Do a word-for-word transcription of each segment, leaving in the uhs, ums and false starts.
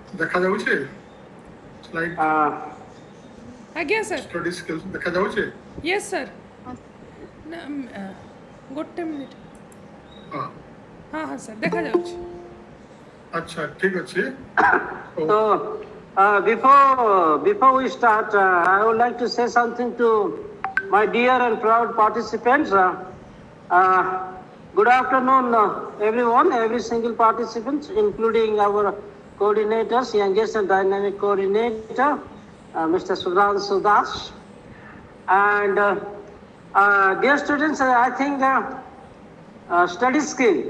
देखा जाउछे स्लाइड आज्ञा सर स्टडी स्किल्स देखा जाउछे यस सर गोटे मिनिट हां हाँ हाँ सर देखा जाउछे अच्छा ठीक अच्छे So, uh, before before we start, uh, I would like to say something to my dear and proud participants. Uh, uh, good afternoon, uh, everyone, every single participant, including our coordinators, youngest and dynamic coordinator, uh, Mister Sudhan Sudash. And uh, uh, dear students, uh, I think uh, uh, study skill.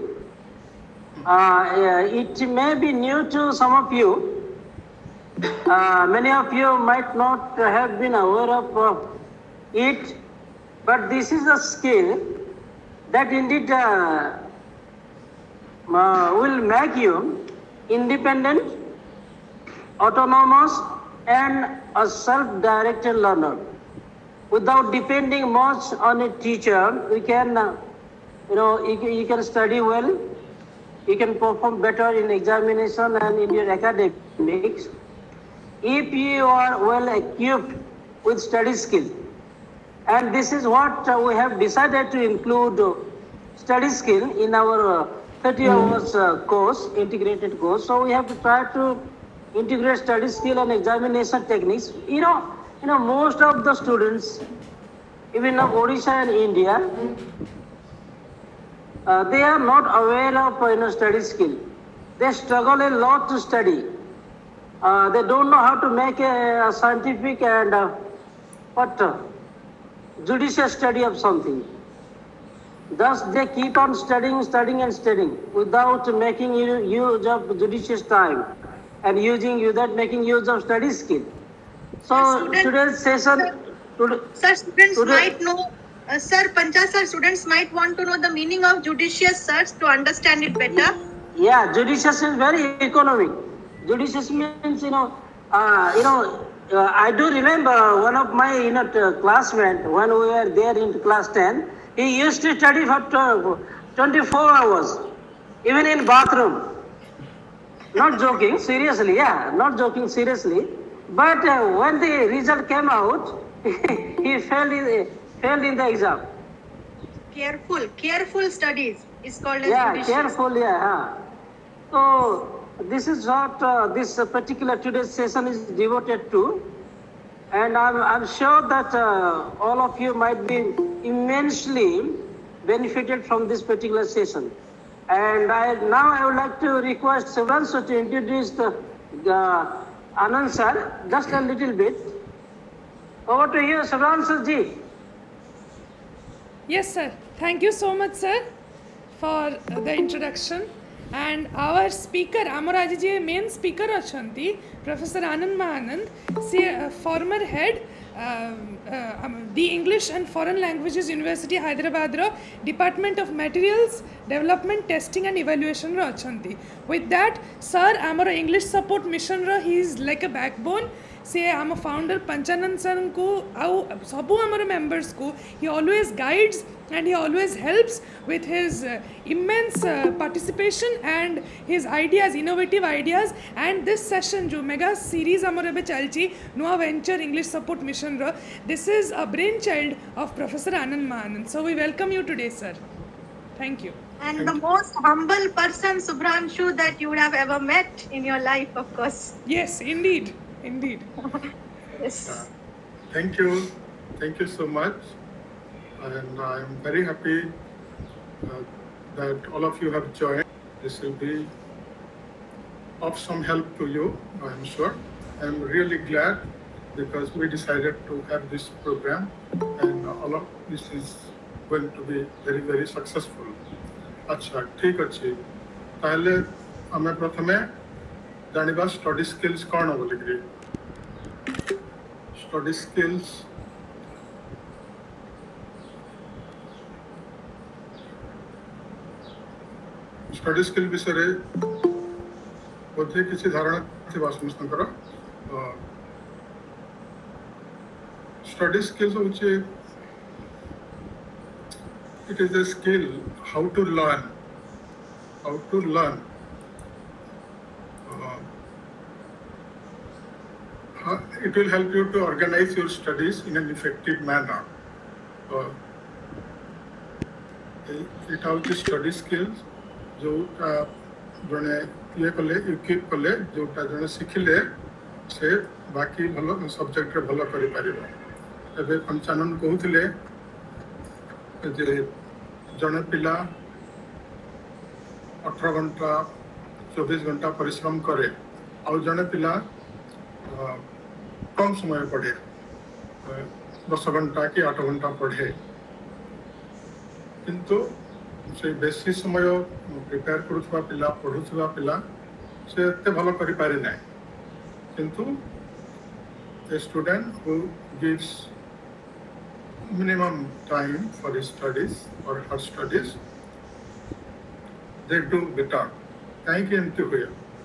Uh, it may be new to some of you. Uh, many of you might not have been aware of uh, it, but this is a skill that indeed uh, uh, will make you independent, autonomous, and a self-directed learner. Without depending much on a teacher, we can, uh, you know, you, you can study well. You can perform better in examination and in your academics if you are well equipped with study skill. And this is what uh, we have decided to include uh, study skill in our uh, thirty hours uh, course, integrated course. So we have to try to integrate study skill and examination techniques. You know, you know, most of the students, even of Odisha and India, Uh, they are not aware of uh, you know, study skill. They struggle a lot to study. Uh, they don't know how to make a, a scientific and uh, what uh, judicious study of something. Thus, they keep on studying, studying, and studying without making use of judicious time and using without making use of study skill. So Student, today's session, today, sir, students today, might know. Uh, sir, Pancha sir, students might want to know the meaning of judicious search to understand it better. Yeah, judicious is very economic. Judicious means, you know, uh, you know, uh, I do remember one of my, you know, classmates when we were there in class ten, he used to study for twenty-four hours, even in bathroom. Not joking, seriously, yeah, not joking, seriously. But uh, when the result came out, he failed in, failed in the exam. Careful, careful studies is called as yeah, judicious. careful, yeah. Huh. So this is what uh, this uh, particular today's session is devoted to, and I'm, I'm sure that uh, all of you might be immensely benefited from this particular session. And I, now I would like to request Subhanshu to introduce the, the Anand sir just a little bit. Over to you, Subhanshu ji. Yes, sir. Thank you so much, sir, for the introduction. And our speaker, amar aji je main speaker achanti, Professor Anand Mahanand, see, former head, uh, uh, um, the English and Foreign Languages University Hyderabad ro Department of Materials Development Testing and Evaluation ro achanti. With that, sir, amar English support mission ro, he is like a backbone. से आम founder Panchanand sir को आउ सबू आमर members को he always guides and he always helps with his uh, immense uh, participation and his ideas, innovative ideas. And this session जो mega series आमर एबे चलची नुआ venture English support mission row, this is a brainchild of Professor Anand Mahanand. So we welcome you today, sir. Thank you. And the most humble person, Subhranshu, that you would have ever met in your life, of course. Yes, indeed. Indeed. Yes. Uh, thank you. Thank you so much. And I'm very happy uh, that all of you have joined. This will be of some help to you, I'm sure. I'm really glad because we decided to have this program and all of this is going to be very, very successful. अच्छा, ठीक अच्छी. ताले हमें प्रथमे जानिबा study skills कौन बोली करी. Study skills study skill विषय रे बोधे किसी धारणा थिबा समस्तंकर. स्टडी स्किल्स होचे it is a skill how to learn how to learn uh, it will help you to organize your studies in an effective manner. Uh, it has study skills जो जने ये कले इक्विप कले जोटा जने शिखिले से बाकी भलो सब्जेक्ट रे भलो करि परिबो एबे पंचानन कहउथिले जे जने पिला अठारह घंटा चौबीस घंटा परिश्रम करे और जने पिला कम समय पढ़े दस घंटा कि आठ घंटा पढ़े किंतु से बेसी समय प्रिपेयर करुवा पिला पढ़ुवा पिला से एते भलो करि पारे नै किंतु a student who gives minimum time for his studies or her studies they do better कहीं के एमती हुए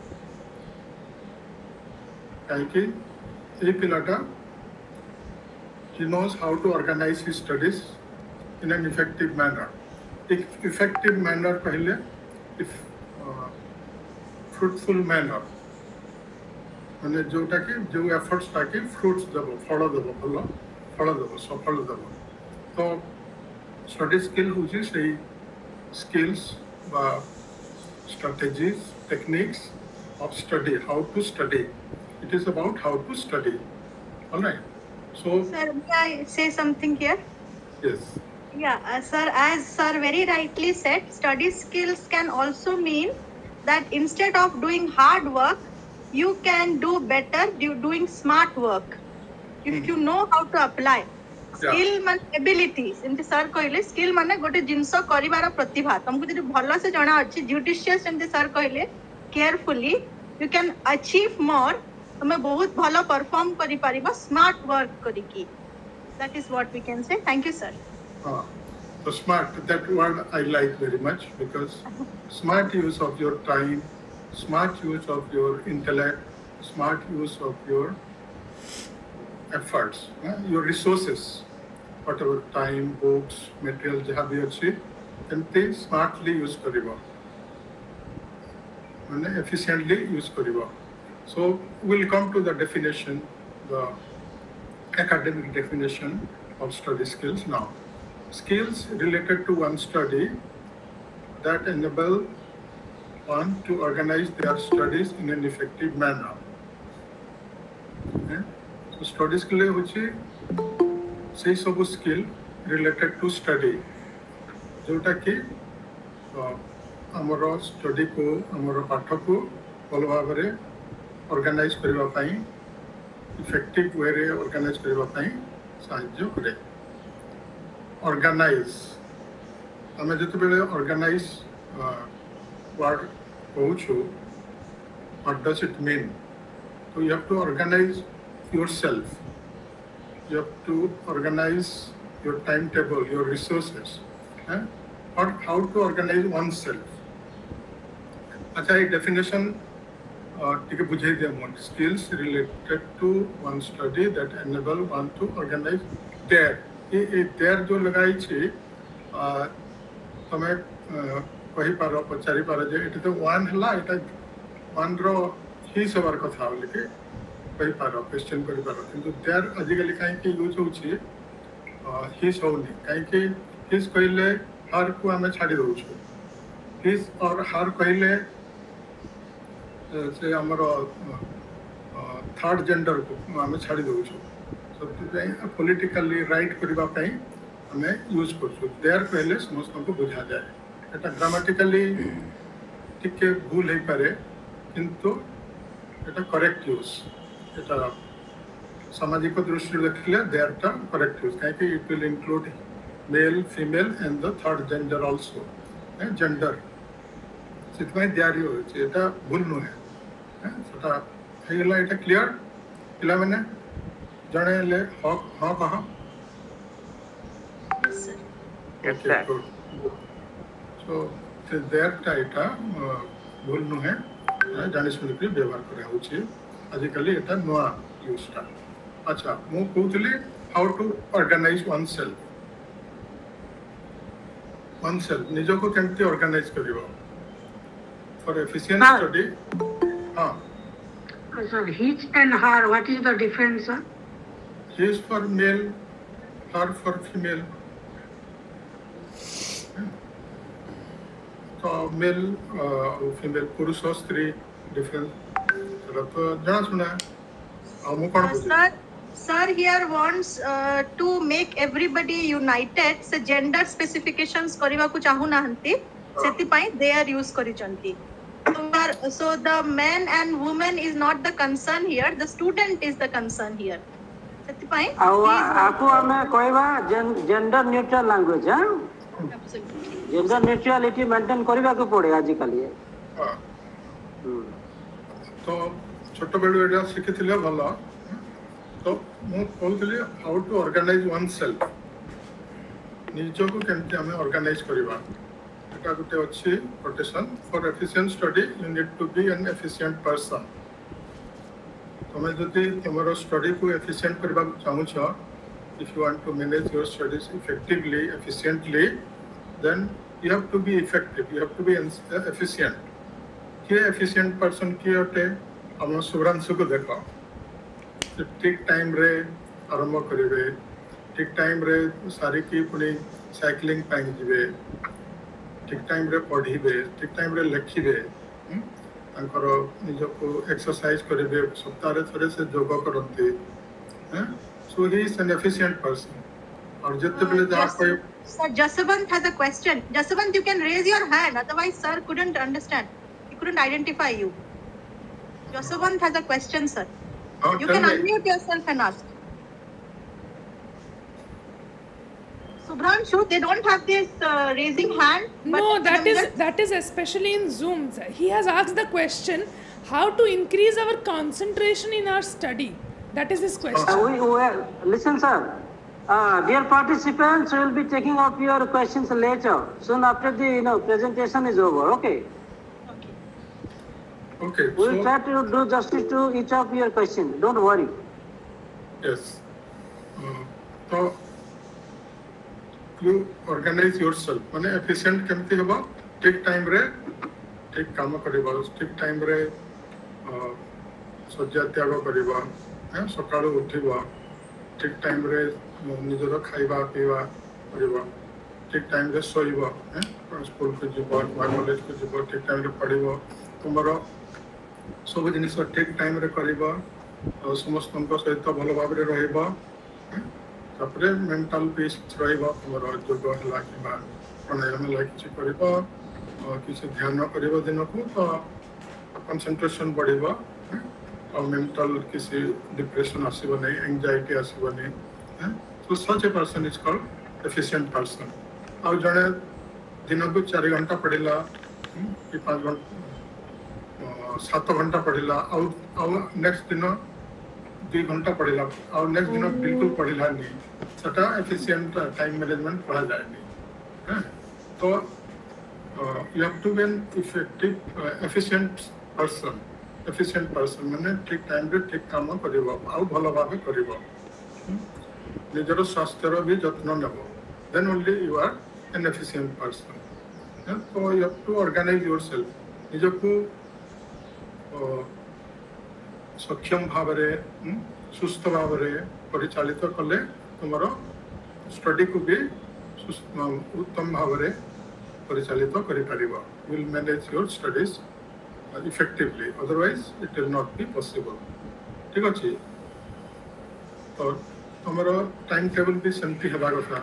कहीं के ये पिलाटा he knows how to organize his studies in an effective manner. Effective manner कहले if uh, fruitful manner माने जोटा कि जो एफर्ट्स ताकि फ्रूट्स देबो फल देबो फल फल देबो सफल देबो तो स्टडी स्किल होची सही स्किल्स बा strategies techniques of study how to study it is about how to study all right so sir may I say something here yes yeah uh, sir as sir very rightly said study skills can also mean that instead of doing hard work you can do better do doing smart work if mm. you know how to apply skill मान abilities एमती sir कहले skill माने गोटे जिंस करिवार प्रतिभा तुमको जदि भलो से जाना अछि जुडिशियस एमती सर कहले carefully you can achieve more तुमे बहुत भलो परफॉर्म करि परिबा स्मार्ट वर्क करिकी that is what we can say thank you sir हां so smart that word I like very much because smart use of your time smart use of your intellect smart use of your efforts uh, your resources whatever time books material jaha bhi achi enti smartly use kariba mane efficiently use kariba so we'll come to the definition the academic definition of study skills now skills related to one study that enable one to organize their studies in an effective manner okay? So study skill होची से सब skill related to study जोटा कि आमर study को आमर पाठ को भल भाव में ऑर्गेनाइज करबा पई इफेक्टिव वे रे ऑर्गेनाइज करबा पई सहायता करे ऑर्गेनाइज हमें जते बेले ऑर्गेनाइज वर्ड कहूछु व्हाट डज इट मीन तो you have to organise yourself you have to organize your timetable your resources eh? or how to organize oneself acha ek definition ठीक है बुझे दे मोन skills related to one study that enable one to organize their ये ये their जो लगाई छी तमे कहि पारो पचारि पारो जे एटा तो one हला एटा one रो ही सवार कथा लिखे कहि पारो क्वेश्चन करि पारो किंतु देयर आजिकली काहे कि यूज होछि हिस होनी काहे कि हिस कहले हर को हमें छाडी दउ छु हिस और हर कहले से हमरो थर्ड जेंडर को हमें छाडी दउ छु सो पॉलिटिकली राइट करबा पई हमें यूज कर छु देयर कहले समस्त को बुझा जाए एटा ग्रामेटिकली ठीक के भूल हे पारे किंतु एटा करेक्ट यूज এটা সামাজিক দৃষ্টি দেখলে দেয়ার টা करेक्ट यूज কারণ কি it will include male female and the third gender also gender সেটাই দেয়ার হচ্ছে এটা ভুল নয় হ্যাঁ সেটা হইলা এটা ক্লিয়ার পিলা মানে জানেলে হক হক কহ yes sir সো দেয়ার টা এটা ভুল নয় জানি শুনি ব্যবহার করা হচ্ছে आजिकल एटा नुआ यूजटा अच्छा मु कहउतली how to organise oneself oneself निजो को केमती ऑर्गेनाइज करिवो फॉर एफिशिएंट स्टडी हां Uh, sir, his and her, what is the difference, sir? His for male, her for female. तो मेल और फीमेल पुरुष और स्त्री डिफरेंस तो जाना सुना है आमु कौन Uh, sir, sir here wants uh, to make everybody united. Se gender specifications करिवा को चाहू नाहंती. सेति पाई they are use करिचंती. So, sir, so the man and woman is not the concern here. The student is the concern here. सेति पाई. ଆଉ ଆକୁ ଆମେ କହିବା gender neutral language ହଁ Absolutely. Gender neutrality maintain କରିବାକୁ ପଡେ ଆଜିକାଲି तो छोट बेलू एटा शिखिथिले भलो तो मु कहउतली how to organise oneself निजो को केमति हमें ऑर्गेनाइज करबा एटा गुटे अछि quotation for efficient study you need to be an efficient person तमे जति तमरो स्टडी को एफिशिएंट करबा चाहू छ if you want to manage your studies effectively efficiently then you have to be effective you have to be efficient के efficient person की होते हम सुब्रांशु को देखो ठीक टाइम रे आरंभ करिवे ठीक टाइम रे सारी की पुनी साइक्लिंग पाई जिवे ठीक टाइम रे पढ़िबे ठीक टाइम रे लिखिबे तांकर निज को एक्सरसाइज करिवे सप्ताह रे थोड़े से योग करंती हैं so he is an efficient person और जितने बड़े जहाँ कोई Sir, Jaswant has a question. Jaswant, you can raise your hand. Otherwise, sir couldn't understand. He couldn't identify you. Jaswant has a question, sir. oh, You tell can me. unmute yourself and ask. Subhranshu, they don't have this uh, raising hand. but No, that the is minute- that is especially in Zoom. Sir. He has asked the question, how to increase our concentration in our study. That is his question. Uh, we, we, listen, sir. Uh, dear participants, we will be taking up your questions later, soon after the you know presentation is over. Okay. okay We will so try to do justice to each of your questions. Don't worry. yes uh, तो you organize yourself माने efficient केमती होबा ठीक time रे ठीक काम करिबा ठीक टाइम रे सज्जा त्याग करिबा हैं सकाळु उठिबा ठीक टाइम रे निजर खाइबा पीबा करिबा ठीक टाइम रे सोइबा हैं स्कूल को जिबा कॉलेज को जिबा ठीक टाइम रे पढ़िबा तुमरो सब जिनिस ठीक टाइम रे करिबा समस्त सहित भल भाव में रहा मेंटल पीस रहा योग है कि प्राणायाम है कि किसी ध्यान कर दिन को तो कंसंट्रेशन बढ़ और मेंटल किसी डिप्रेशन आसब नहीं एंजाइटी आसब नहीं तो such a person is called efficient person आउ जड़े दिन को चार घंटा पढ़ला कि पाँच घंटा सात घंटा पढ़ला आउ नेक्स्ट दिन दुई घंटा पढ़ला और नेक्स्ट दिन बिल्कुल पढ़ला नहीं सेटा एफिशिएंट टाइम मैनेजमेंट पढ़ा जाए तो you have to be an effective efficient person efficient person माने ठीक टाइम रे ठीक काम करिवो आ भलो भाबे करिवो निजर स्वास्थ्यर भी जत्न नेबो then only you are an efficient person तो you have to organise yourself निजको सक्षम भाव में सुस्थ भाव में परिचालित कले तुम स्टडी को भी उत्तम भाव में परिचालित कर will manage your studies effectively otherwise it will not be possible ठीक अच्छे तो तुम टाइम टेबल भी सेमती होगा कथा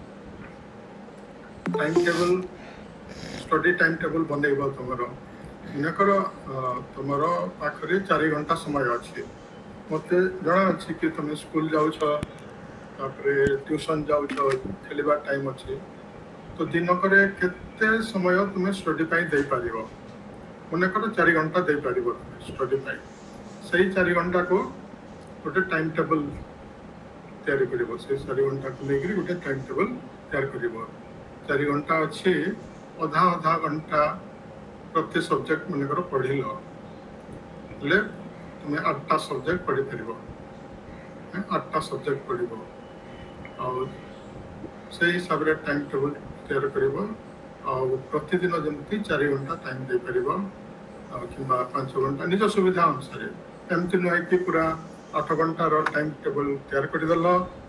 time table study time table बनइब तुम दिनकर तुम पाखे चार घंटा समय अच्छे मत जना अच्छी कि तुम स्कूल जाऊँ ट्यूशन जाऊँ खेलवा टाइम अच्छे तो दिनकर केते समय तुम स्टडी दे पार मनकर चार घंटा दे पार स्टडी से चार घंटा को गोटे टाइम टेबल तैयारी कर चार घंटा को लेकर गोटे टाइम टेबल तैयार कर चार घंटा अच्छे अधा अधा घंटा प्रति सब्जेक्ट मनकर पढ़ल ले तुम आठटा सब्जेक्ट पढ़ी पार आठटा सब्जेक्ट पढ़ और से हिसाब से टाइम टेबल तैयार कर प्रतिदिन जमी चार घंटा टाइम दे पार कि पांच घंटा निज सुविधा अनुसार एमती नुहे कि पूरा आठ घंटार टाइम टेबल तैयार करदेल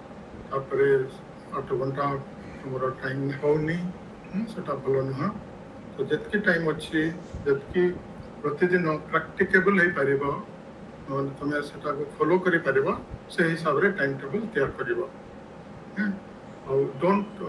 आठ घंटा तुम टाइम होनी सेटा भल नुह तो जितकी टाइम अच्छी जितकी प्रतिदिन प्रैक्टिकेबल हो पार तुम से फॉलो कर से हिसाब से टाइम टेबल तैयार कर don't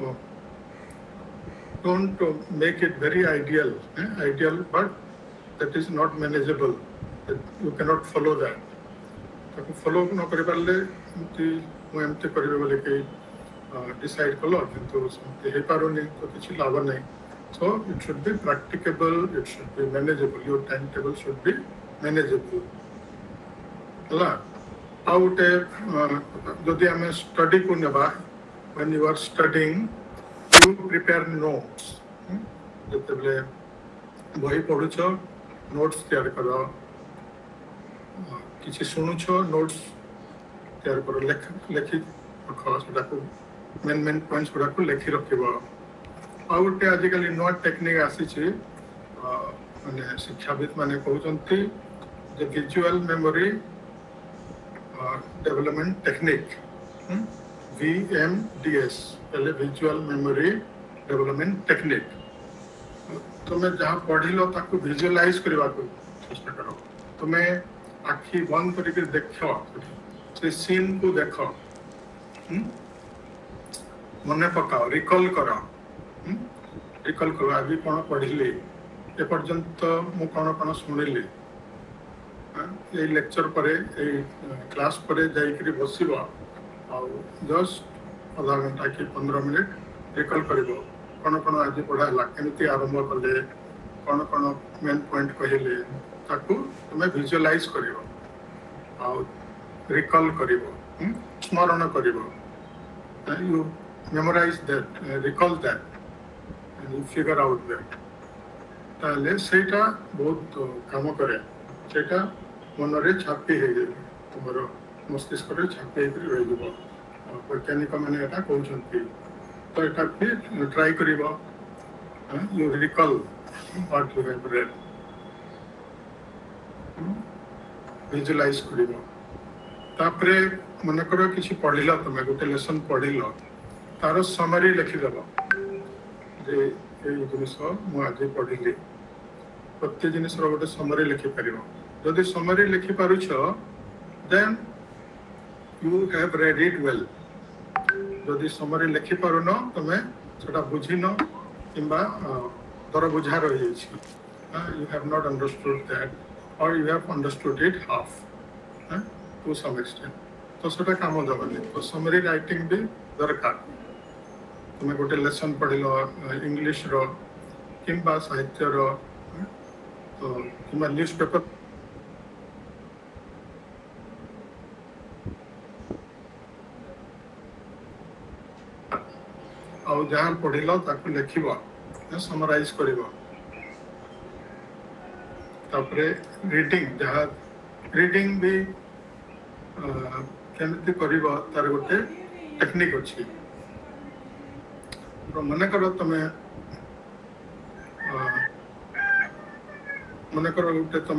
don't make it very ideal eh? ideal but that is not manageable that you cannot follow that ताको follow न करि परले एमती मु एमती करबे बोले के डिसाइड कलो किंतु समते हे पारोनी तो किछि लाभ नै so it should be practicable it should be manageable your timetable should be manageable हला आउट जदि हमें स्टडी को नेबा when you are studying you prepare notes जते बले बही पढुछ नोट्स तैयार करो किछि सुनुछ नोट्स तैयार करो लेख लेखि रखो सेटा को मेन मेन पॉइंट्स गुडा को लेखि रखिबो आ उटे आजिकली नो टेक्निक आसी छी माने शिक्षाविद माने कहउचंती जे visual memory development technique V M D S पहले विजुअल मेमोरी डेवलपमेंट टेक्निक तुम्हें जहाँ पढ़िल ताको विजुअलाइज करबा को चेष्टा करो तुम्हें आखि बंद करके देखो से सीन को देखो मने पकाओ रिकॉल करो रिकॉल करो अभी कौन पढ़िली ए पर्यंत मु कौन कौन शुणिली ये लेक्चर पर क्लास पर जाइकरी बसिबो जस्ट आधा घंटा कि पंद्रह मिनिट रिकल कर कौन कौन आज पढ़ाला केमती आरंभ कले कौन कौन मेन पॉइंट कहले ताकू तुम्हें विजुअलाइज कर रिकल कर स्मरण कर you memorise that recall that you figure out that ताले सेटा बहुत काम करे सेटा मन रे छापी हे तुमरो मस्तिष्क रे छापी हे रहिबो वैज्ञानिक मैंने यहाँ कहते तो यहाँ भी ट्राई कर you recall what you have read visualise कर मन कर कि पढ़िल तुम गोटे लेसन पढ़िल तार समरी लिखिदेव जे जिनस मुझे पढ़िली प्रत्येक जिनस गोटे समरी लिखिपर जदि समरी लिखिपार then you have read it well जदि समरी लिखि पारुन तमे सेटा बुझिन किंबा दर बुझा रही you have not understood that or you have understood it half uh, to some extent तो सेटा काम दबनी तो समरी राइटिंग भी दरकार तुम गोटे लेसन पढ़िल इंग्लिश रो किंबा साहित्य रो तो किंबा न्यूज़पेपर आउ जहाँ पढ़िल ताकू लिखिबो समराइज करिबो तापरे रीडिंग जहाँ रीडिंग भी केमती करिबो तार गोटे टेक्निक अछि मन कर तुम मन कर गोटे तुम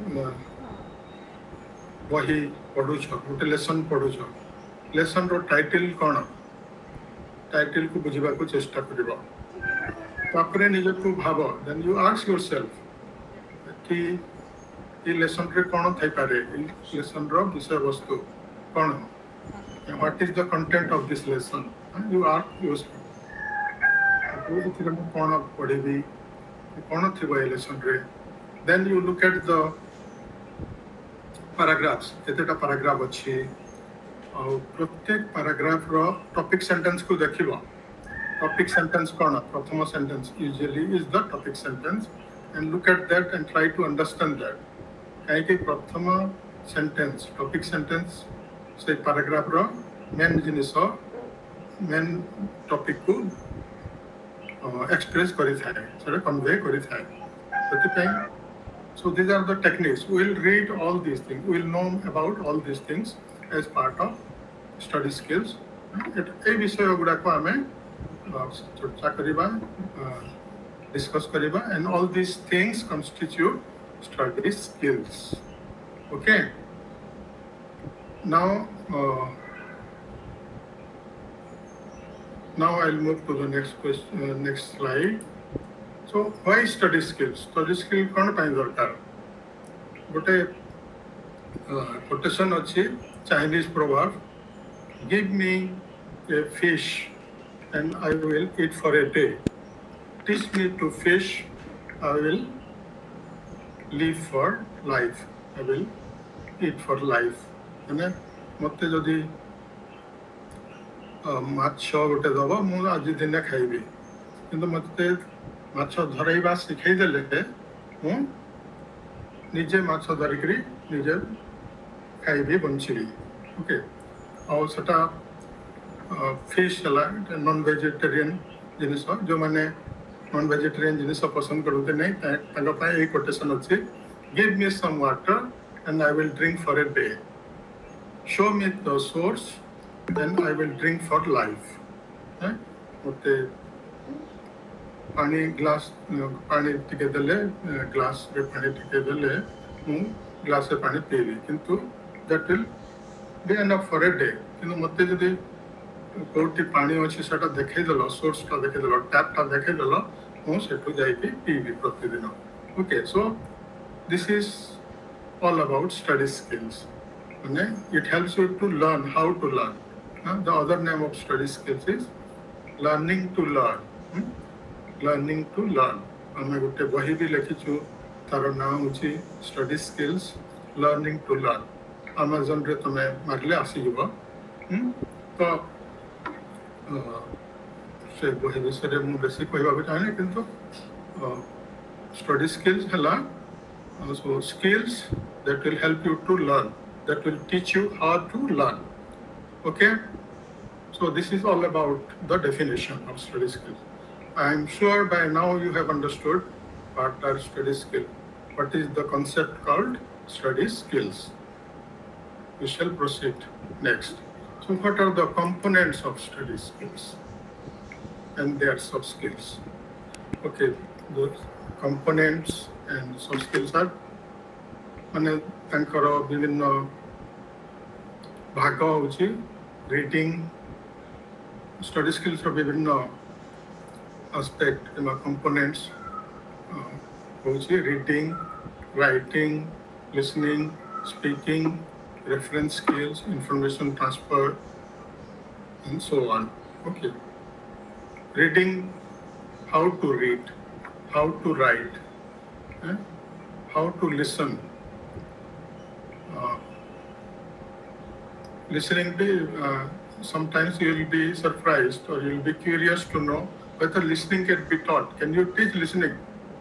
बही पढ़ुछ गोटे लेसन पढ़ुछ लेसन रो टाइटल कौन टाइटल को बुझा को चेष्टा कर निज को भाव देन यू आस्क योरसेल्फ कि ये लेसन रे कौन थई पारे लेसन रो विषय वस्तु कौन what is the content of this lesson you ask yourself कौन पढ़ी कौन थी ये लेसन रे then you look at the paragraphs केतेटा पैराग्राफ अच्छी और प्रत्येक पैराग्राफ रो टॉपिक सेंटेंस को देखिबो टॉपिक सेंटेंस कौन प्रथम sentence usually is the topic sentence and look at that and try to understand that कहीं कि प्रथम सेंटेंस टॉपिक सेंटेंस से पैराग्राफ रो मेन जिनिस मेन टॉपिक को एक्सप्रेस करि थाए सेटा कन्वे करि थाए सेति so these are the techniques we will read all these things we will know about all these things as part of study skills ए विषय गुड़ा को हमें चर्चा करिबा डिस्कस करिबा and all these things constitute study skills okay now, uh, now I'll move to the next question, uh, next slide. So, why study skills? Study skill कौन पाई दरकार? गोटे quotation अच्छी Chinese proverb. Give me a fish, and I will eat for a day. Teach me to fish, I will live for life. I will eat for life. मैंने मत्ते जदि माछ गोटे दब मु आज दिन खाइबी किंतु मत्ते माछ धरैबा शिखै देले मु निजे माछ धरिकरी निजे खाइबी बंचिबी ओके और सेटा फिश हला नॉन वेजिटेरियन जिनिस जो माने नॉन वेजिटेरियन जिनिस पसंद करते नहीं तांका पाए एक कोटेशन अछि give me some water and I will drink for a day show me the source then I will drink for life. Eh? मते पानी ग्लास पानी टिके देले ग्लास रे पानी टिके देले मु ग्लास रे पानी पीबी किंतु that will be enough for a day. किंतु मते जदि कोटी पानी अछि सेटा देखै देलो सोर्स टा देखै देलो टैप टा देखै देलो मु सेटु जाई के पीबी प्रतिदिन. Okay, so this is all about study skills. And it helps you to learn how to learn. Uh, the other name of study skills is learning to learn. Hmm? Learning to learn. आमे गुटे बही भी लिखी छु तार नाम अछि study skills learning to learn. Amazon रे तमे मारले आसी जबो. हम तो से बही विषय मु बेसी कहबा के चाहे किंतु study skills हला so skills that will help you to learn, that will teach you how to learn. Okay, so this is all about the definition of study skills. I am sure by now you have understood what are study skills. What is the concept called study skills? We shall proceed next. So what are the components of study skills and their sub skills? Okay, the components and sub skills are माने तांकर विभिन्न भाग होची reading study skills are विभिन्न aspect किंवा components होची reading, writing, listening, speaking, reference skills, information transfer, and so on. Okay, reading, how to read, how to write, eh? how to listen. Uh, listening be uh, sometimes you will be surprised or you will be curious to know whether listening can be taught. Can you teach listening?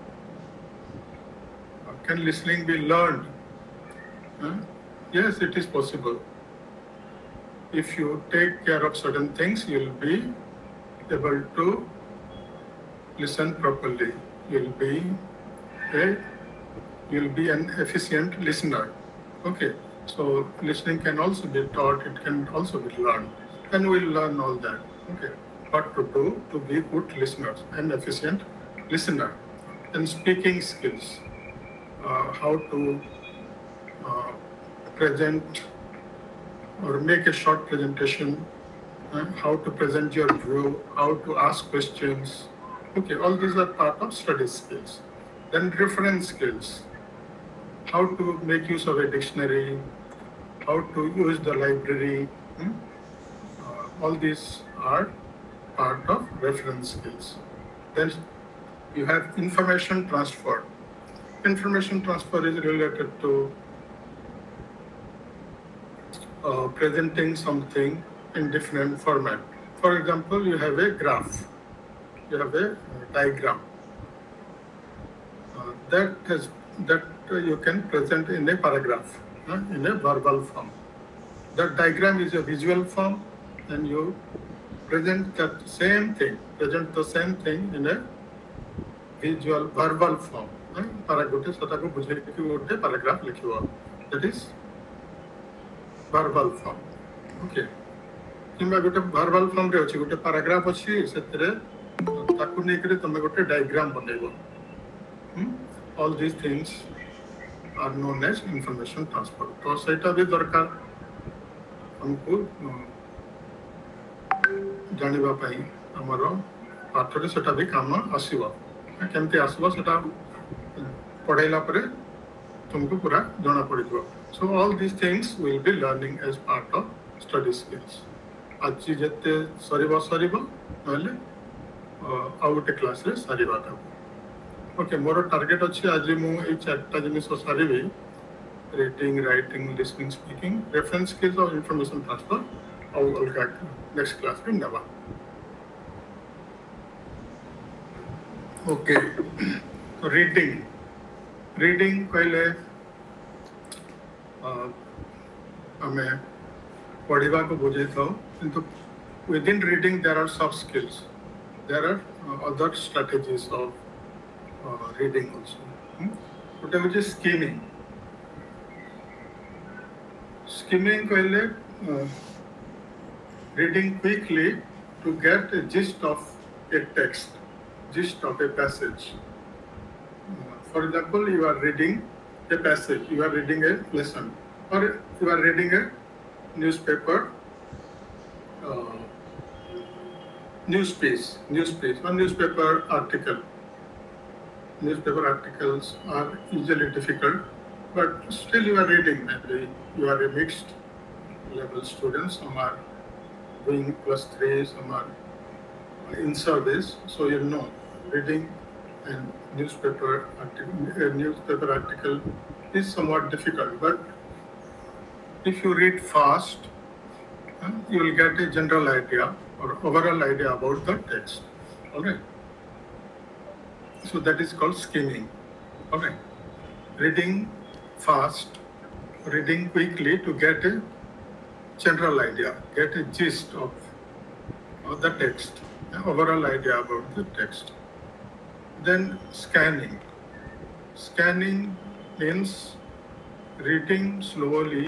Uh, can listening be learned? Uh, yes, it is possible. If you take care of certain things, you will be able to listen properly. You will be a, you will be an efficient listener. Okay. So listening can also be taught, it can also be learned, and we'll learn all that. Okay, what to do to be good listeners and efficient listener. And speaking skills, uh, how to uh, present or make a short presentation, uh, how to present your view, how to ask questions. Okay, all these are part of study skills. Then reference skills, how to make use of a dictionary, how to use the library. Hmm? Uh, all these are part of reference skills. Then you have information transfer. Information transfer is related to uh, presenting something in different format. For example, you have a graph, you have a diagram. Uh, that has that uh, you can present in a paragraph, uh, in a verbal form. That diagram is a visual form, and you present that same thing, present the same thing in a visual verbal form. Uh, paragraph सताको बुझे कि वो paragraph लिखियो. That is verbal form. Okay. किंबा गोटे verbal form रे अछि गोटे paragraph अछि सेतरे ताकू नै करे तमे गोटे diagram बनेबो. All these things are known as information transfer. तो सेटा भी दरकार हमको जानिबा पाई हमरो पाठरे सेटा भी काम आसीबो केमते आसीबो सेटा पढाइला परे तुमको पूरा जाना पड़िबो so all these things will be learning as part of study skills आज जते सरीबो सरीबो नले आ गोटे क्लास रे सरीबा था ओके मोर टार्गेट अछि आज मु ए चारटा जिनिस सरीबी reading writing listening speaking reference skills और इंफॉर्मेशन ट्रांसफर और अलगा नेक्स्ट क्लास में नवा ओके रीडिंग रीडिंग कहले हमें पढ़ा को बुझे था किंतु within reading there are soft skills there are uh, other strategies of uh, reading also hmm? What is skimming skimming कहले uh, reading quickly to get a gist of a text gist of a passage uh, for example you are reading a passage you are reading a lesson or you are reading a newspaper uh, news piece news piece or newspaper article newspaper articles are usually difficult but still you are reading maybe you are a mixed level student some are doing plus three some are in service so you know reading and newspaper article a newspaper article is somewhat difficult but if you read fast you will get a general idea or overall idea about the text. All right. So that is called skimming. All right. Reading fast, reading quickly to get a general idea, get a gist of, of the text, an overall idea about the text. Then scanning. Scanning means reading slowly,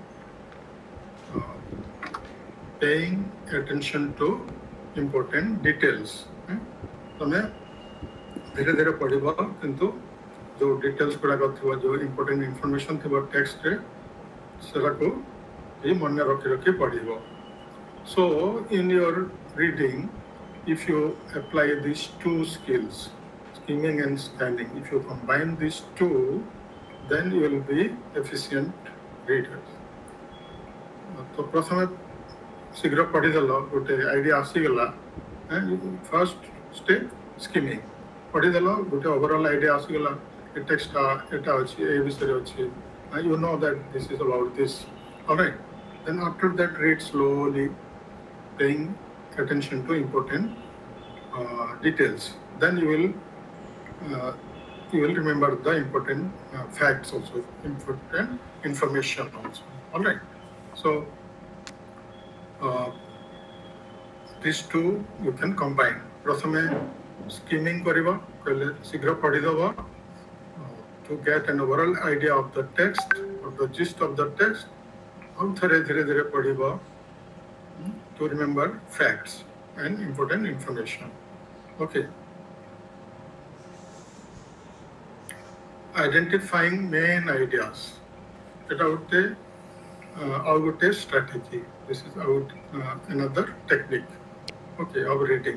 paying attention to important details. तमें धीरे धीरे पढ़िबो किंतु जो details गुड़ाक थी जो important information थी text रे सेरा को ये मन में रखी रखी पढ़िबो so in your reading if you apply this two skills skimming and scanning if you combine these two then you will be efficient readers तो प्रथम शीघ्र पढ़ीदेल गोटे आइडिया आसीगला फर्स्ट स्टेप स्किमिंग पढ़ीदेल गोटे ओवरऑल आइडिया आसीगला ए टेक्स्टा एटा अछि ए विषय अछि you know that this is about this all right then after that read slowly paying attention to important uh, details then you will uh, you will remember the important uh, facts also important information also all right so Uh, these two you can combine. प्रथमे skimming करिबा पहले शीघ्र पढ़ी दबा to get an overall idea of the text or the gist of the text और धीरे धीरे धीरे पढ़िबा to remember facts and important information. Okay. Identifying main ideas. Eta होते uh, out a strategy. This is out uh, another technique, okay, of reading.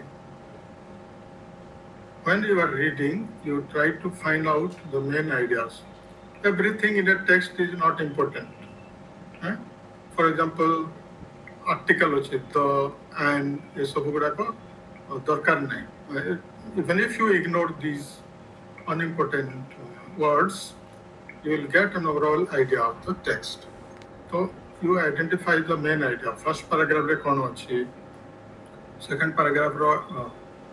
When you are reading, you try to find out the main ideas. Everything in a text is not important. Eh? For example, article hoche the and ये सब गुड़ा को दरकार नहीं. Even if you ignore these unimportant words, you will get an overall idea of the text. So you identify the main idea. First paragraph re kono achi, second paragraph ro uh,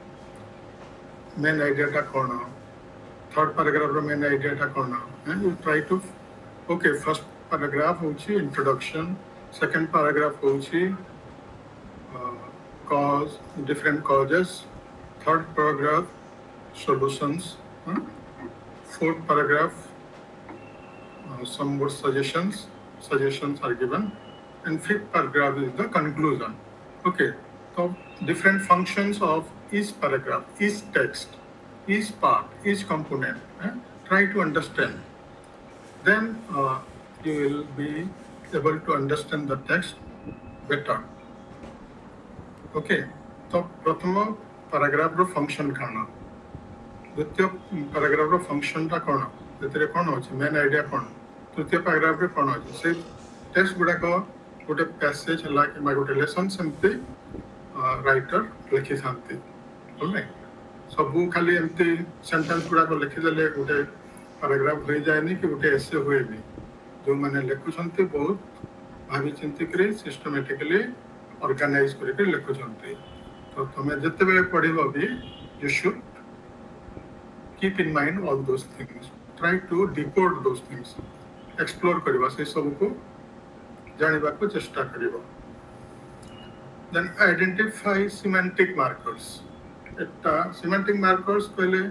main idea ta kono, third paragraph ro main idea ta kono, and you try to okay first paragraph hochi introduction, second paragraph hochi uh, cause different causes, third paragraph solutions, huh? fourth paragraph uh, some more suggestions. Suggestions are given and fifth paragraph is the conclusion. Okay, so different functions of each paragraph, each text, each part, each component. Eh? Try to understand. Then uh, you will be able to understand the text better. Okay, तो प्रथम paragraph रो function काना, द्वितीय paragraph रो function टा कोन, जेतरे कोन होछि main idea कोन, तृतीय paragraph रे कोन होछि से टेक्स्ट गुडा को गोटे पैसेज हला कि मा गोटे लेसन सेमती राइटर लिखि थांती बोले सबु खाली एमती सेंटेंस गुडा को लिखि देले गोटे पैराग्राफ हो जायनी कि गोटे एसे होएनी जो माने लिखुछंती बहुत भावी चिंती करी सिस्टमैटिकली ऑर्गेनाइज करके लिखुछंती तो तुम जिते बेले पढ़िबो भी you should keep in mind all those things try to decode those things explore करबा से सब को जानिबा को चेष्टा करबो देन आइडेंटिफाई सिमेंटिक मार्कर्स एटा सिमेंटिक मार्कर्स पहले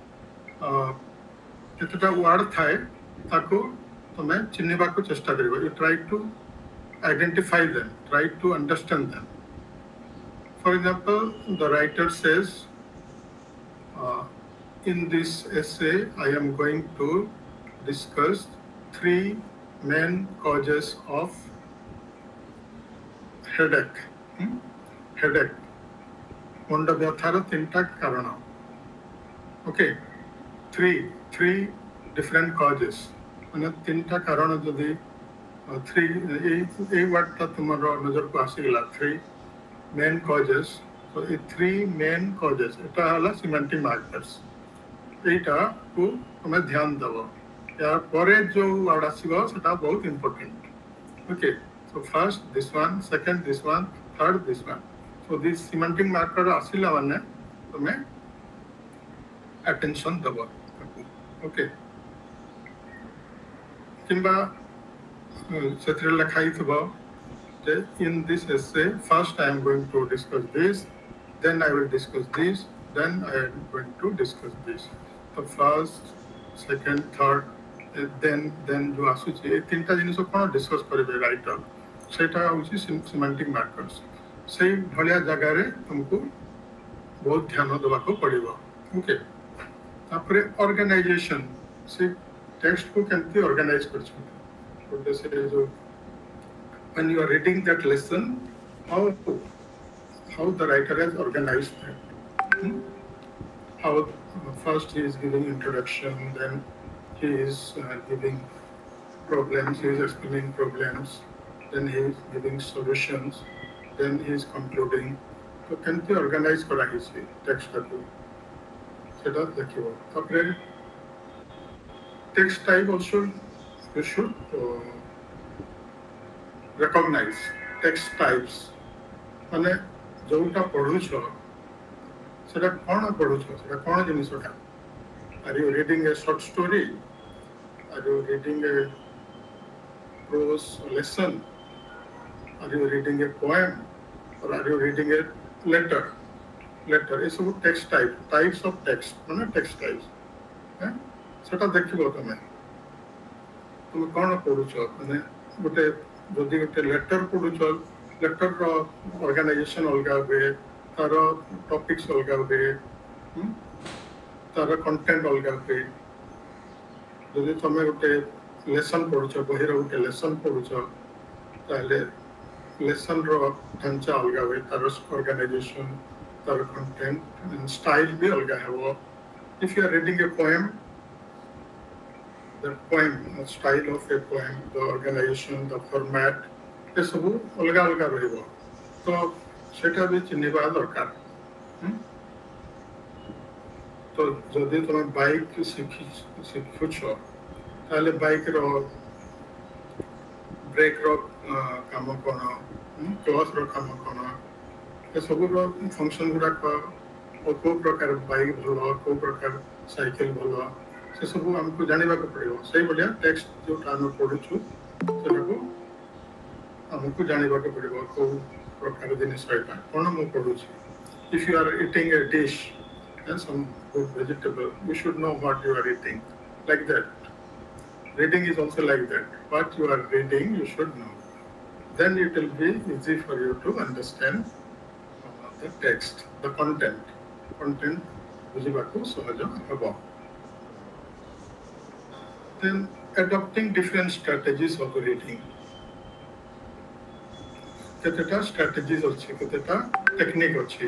जेतटा वर्ड थाए ताको तुम चिन्हिबा को चेष्टा करबो you try to identify them, try to understand them. For example, the writer says, uh, in this essay, I am going to discuss three main causes of headache. Hmm? Headache. Munda vyathara tinta karana. Okay, three, three different causes. Mane tinta karana jodi three ए word ता तुम्हारा नजर को आसीगला three main causes तो ए three main causes एटा हला semantic markers एटा को तुम ध्यान दबो या परे जो वर्ड आसीबो सेटा बहुत important okay so first this one second this one third this one so this semantic marker आसीला माने तुम अटेंशन दबो ओके किंबा सेथरे लखाई थबो जे in this essay first I am going to discuss this then I will discuss this then I am going to discuss this the first second third then then जो आसुची ए तीनटा जिनिस कोन डिस्कस करबे writer सेटा होची semantic markers सेही भलिया जगह रे तुमको बहुत ध्यान देबा को पड़िबो ओके तापरे ऑर्गेनाइजेशन से टेक्स्ट को केमती ऑर्गेनाइज करछु when you are reading that lesson, how how the writer has organized that. Hmm? How uh, first he is giving introduction, then he is uh, giving problems, he is explaining problems, then he is giving solutions, then he is concluding. So can you organize kora hisi text ko? Seta dekhibo. Tapre text type also you should uh, recognize text types माने जोटा पढुछो सेटा कोन पढुछो सेटा कोन जिनिसटा are you reading a short story are you reading a prose lesson are you reading a poem or are you reading a letter letter ए सब text type types of text माने टेक्स्ट टाइप्स हैं सेटा देखिबो तमे तुम कौन पढ़ुच मैंने गोटे जदि गोटे लेटर पढ़ुच लेटर रो ऑर्गेनाइजेशन अलग हुए तार टॉपिक्स अलग हुए तार कंटेंट अलग हुए जदि तुम गोटे लेसन पढ़ुच बही गोटे लेसन पढ़ुच ताले लेसन रो ढांचा अलग हुए तार ऑर्गेनाइजेशन तार कंटेंट स्टाइल भी अलग है if you are reading a poem the poem, the style of a poem, the organization, the format, ये सब अलग अलग रहिबो तो सेटा भी चिन्हिबा दरकार तो जदि तुम बाइक शिखि शिखुछ ताले बाइक रो ब्रेक रो काम कोन क्लच रो काम कोन ये सब रो फंक्शन गुडा को को प्रकार बाइक भलो को प्रकार साइकिल भलो से सब हमको जानिबा को पड़िबो सही बढ़िया टेक्स्ट जो हम पढुछु सेटा को हमको जानिबा को पड़िबो को प्रकार जिनिस होइता कोन हम पढुछु if you are eating a dish and some good vegetable you should know what you are eating like that reading is also like that what you are reading you should know then it will be easy for you to understand uh, the text the content content bujiba ko sahaja habo then adopting different strategies of reading केतेटा strategies अछि केतेटा technique अछि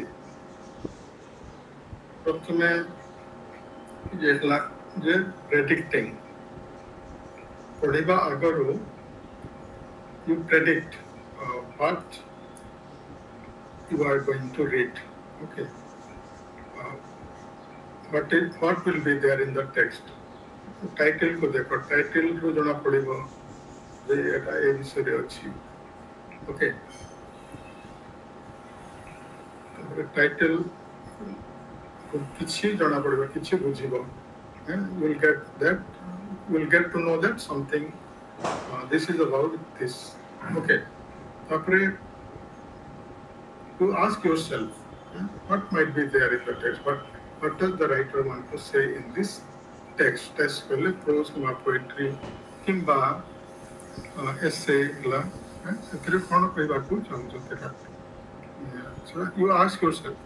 प्रथमे जे हला जे predicting पढ़िबा आगरो you predict uh, what you are going to read. Okay. Uh, what is what will be there in the text? Title को देखो title को जना पड़ेगा जे एटा ए विषय अछि. Okay. Title को किछि जना पड़ेगा किछि बुझिबो. And you will get that you will get to know that something uh, this is about this. Okay. After you ask yourself, hmm, what might be there in the text? What, what does the writer want to say in this text? Text will prose, poetry, kimba, uh, essay, la. So you ask yourself,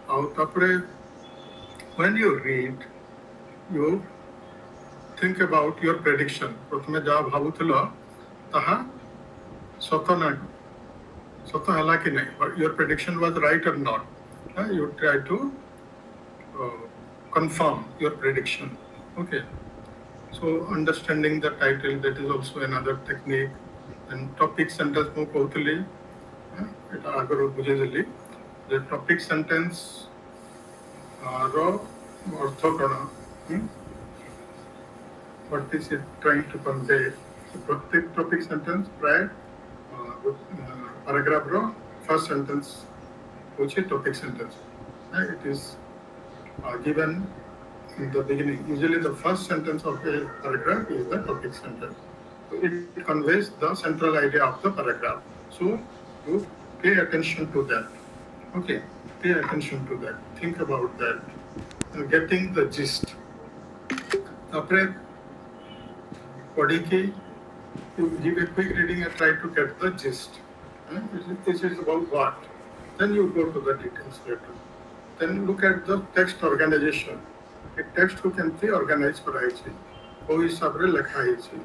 when you read, you think about your prediction. प्रथमे जा भावुथिलो ताहा सत ना सत हला कि नहीं, but your prediction was right or not. Uh, you try to uh, confirm your prediction. Okay. So understanding the title, that is also another technique. And topic sentence mo kohutili eta agaro bujheli the topic sentence uh, ro artho kana hmm? What is it trying to convey? So, topic sentence, right? Uh, uh, paragraph ro first sentence, which is topic sentence. Uh, it is uh, given in the beginning. Usually, the first sentence of a paragraph is the topic sentence. So it conveys the central idea of the paragraph. So you pay attention to that. Okay, pay attention to that. Think about that. And getting the gist. After you give a quick reading and try to get the gist. This is about what? Then you go to the details later. Then look at the text organization. A text who can be organized for I C. Who is sabre lekha I C.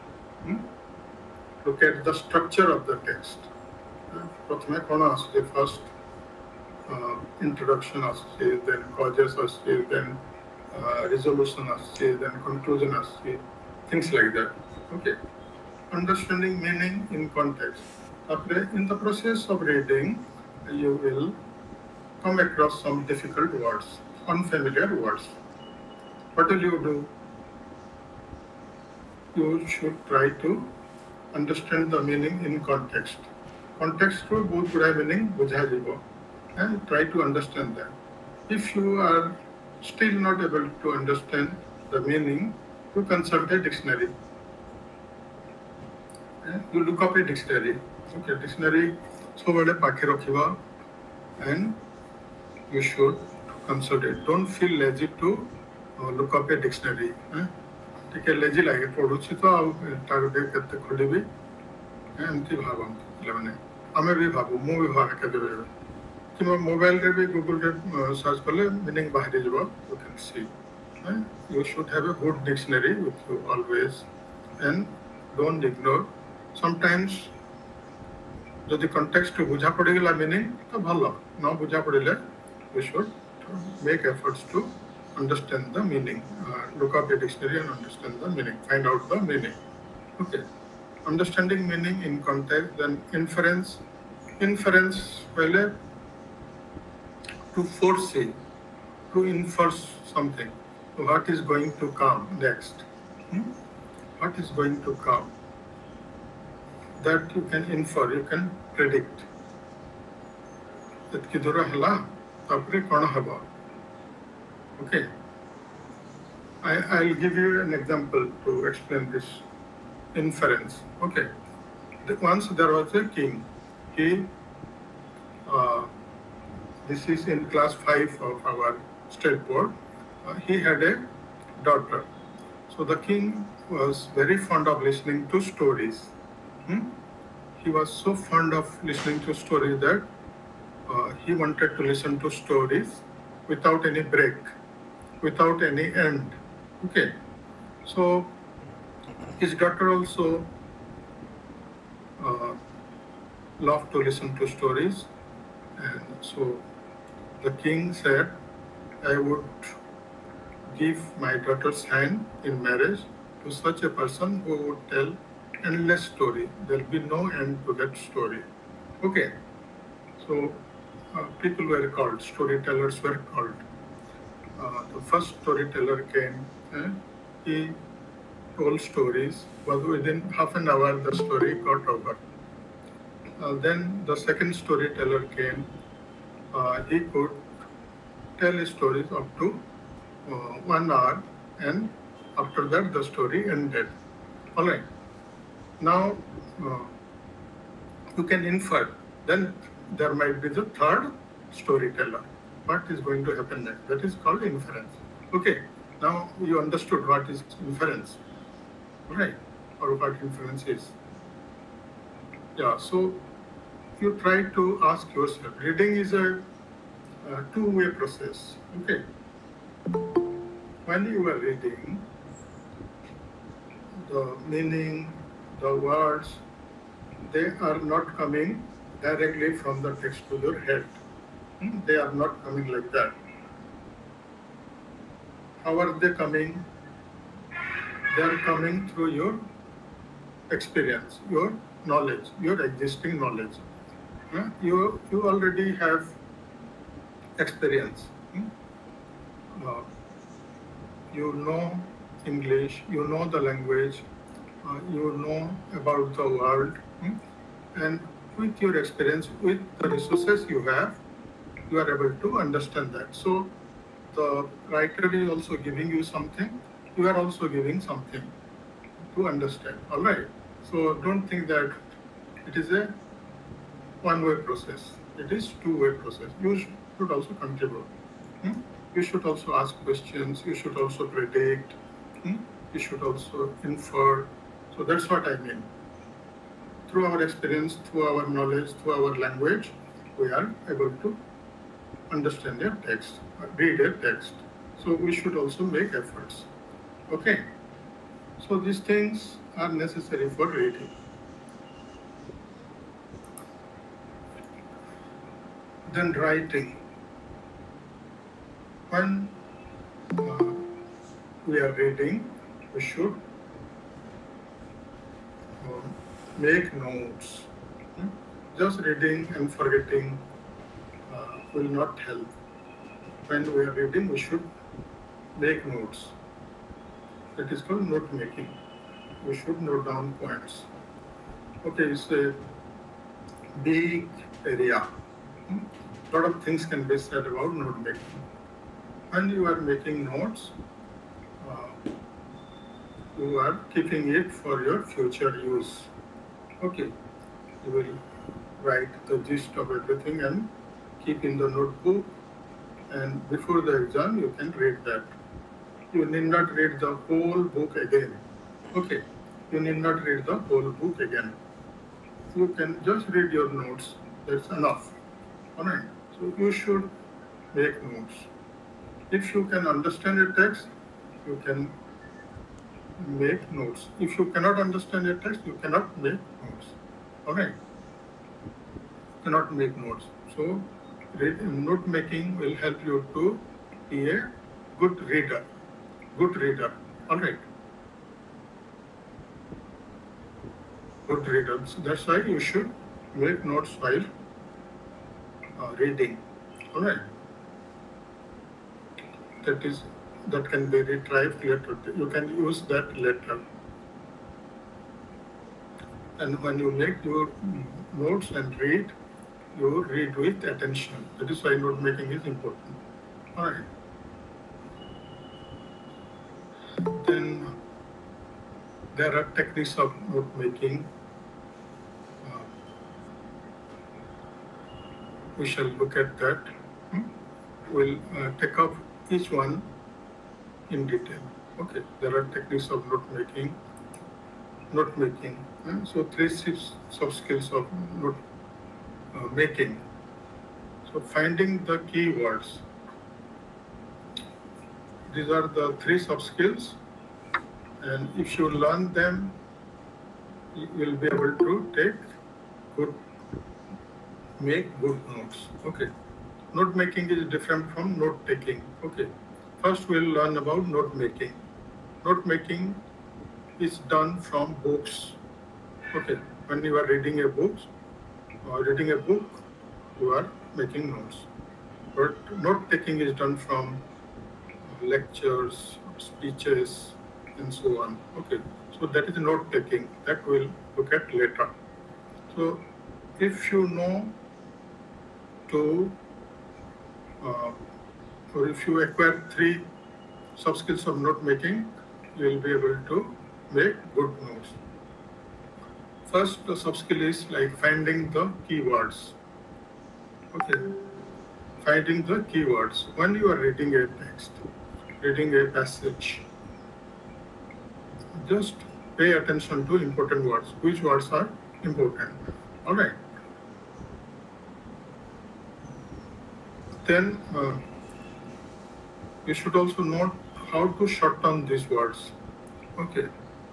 Look at the structure of the text. Prathame kona asche first uh, introduction asche, then causes asche, then uh, resolution asche, then conclusion asche. Things like that. Okay. Understanding meaning in context. After, in the process of reading, you will come across some difficult words, unfamiliar words. What will you do? You should try to understand the meaning in context. Context to both good meaning, bujhajibo, and try to understand that. If you are still not able to understand the meaning, you consult a dictionary. You look up a dictionary. Okay, dictionary so bade pakhe rakhiba, and you should consult it. Don't feel lazy to uh, look up a dictionary. Eh? Take a lazy like पढ़ुची तो आउ target करते खुली भी एमती भावम लेवने हमें भी भावो मु भी भाव के देबे कि मैं मोबाइल रे भी गूगल रे सर्च करले मीनिंग बाहर जब you can see. Eh? You should have a good dictionary with you always, and don't ignore. Sometimes जो the context to बुझा पड़ेगा meaning तो भलो ना बुझा पड़ेले we should make efforts to understand the meaning. Uh, look up a dictionary and understand the meaning. Find out the meaning. Okay. Understanding meaning in context, then inference. Inference, well, to foresee, to infer something. What is going to come next? Hmm? What is going to come? That you can infer, you can predict. That kidura hala, tapre kona haba. Okay, I, I'll give you an example to explain this inference. Okay, once there was a king. He, uh, this is in class five of our state board. Uh, he had a daughter. So the king was very fond of listening to stories. Hmm? He was so fond of listening to stories that uh, he wanted to listen to stories without any break, without any end. Okay, so his daughter also uh, love to listen to stories. And so the king said, I would give my daughter's hand in marriage to such a person who would tell endless story. There will be no end to that story. Okay. So uh, people were called, storytellers were called. Uh, the first storyteller came, eh? He told stories, but within half an hour the story got over. Uh, then the second storyteller came. Uh, he could tell stories up to uh, one hour, and after that the story ended. All right. Now uh, you can infer. Then there might be the third storyteller. What is going to happen next? That is called inference. Okay. Now you understood what is inference, right? Or what inference is. Yeah. So you try to ask yourself. Reading is a, a two-way process. Okay. When you are reading, the meaning, the words, they are not coming directly from the text to your head. They are not coming like that. How are they coming? They are coming through your experience, your knowledge, your existing knowledge. You, you already have experience. Uh, you know English, you know the language, uh, you know about the world, and with your experience, with the resources you have, you are able to understand that. So the writer is also giving you something, you are also giving something to understand. All right. So don't think that it is a one-way process. It is two-way process. You should also contribute. Hmm? You should also ask questions. You should also predict. Hmm? You should also infer. So that's what I mean. Through our experience, through our knowledge, through our language, we are able to understand a text, read a text. So we should also make efforts. Okay. So these things are necessary for reading. Then writing. When uh, we are reading, we should uh, make notes. Hmm? Just reading and forgetting uh, will not help. When we are reading, we should make notes. That is called note making. We should note down points. Okay, it's a big area. Hmm? A lot of things can be said about note making. When you are making notes, uh, you are keeping it for your future use. Okay, you will write the gist of everything and keep in the notebook, and before the exam you can read that. You need not read the whole book again. Okay, you need not read the whole book again. You can just read your notes, that's enough. All right, so you should make notes. If you can understand a text, you can make notes. If you cannot understand a text, you cannot make notes. All right, cannot make notes. So note making will help you to be a good reader. Good reader. All right. Good reader. So that's why you should make notes while uh, reading. All right. That is that can be retrieved later. You can use that later. And when you make your notes and read, you read with attention. That is why note making is important. All right. Then there are techniques of note making. Uh, we shall look at that. Hmm? We'll uh, take up each one in detail. Okay, there are techniques of note making. Note making. Hmm? So three soft skills of note uh, making. So finding the key words. These are the three soft skills, and if you learn them, you will be able to take good make good notes. Okay. Note making is different from note taking. Okay. First, we'll learn about note making. Note making is done from books. Okay. When you are reading a book, or reading a book, you are making notes. But note taking is done from lectures, speeches, and so on. Okay. So that is note taking. That we'll look at later. So if you know to, uh, or if you acquire three soft skills of note making, you will be able to make good notes. First, the soft skill is like finding the keywords. Okay, finding the keywords. When you are reading a text, reading a passage, just pay attention to important words. Which words are important? All right. Then uh, you should also know how to shorten these words. Okay.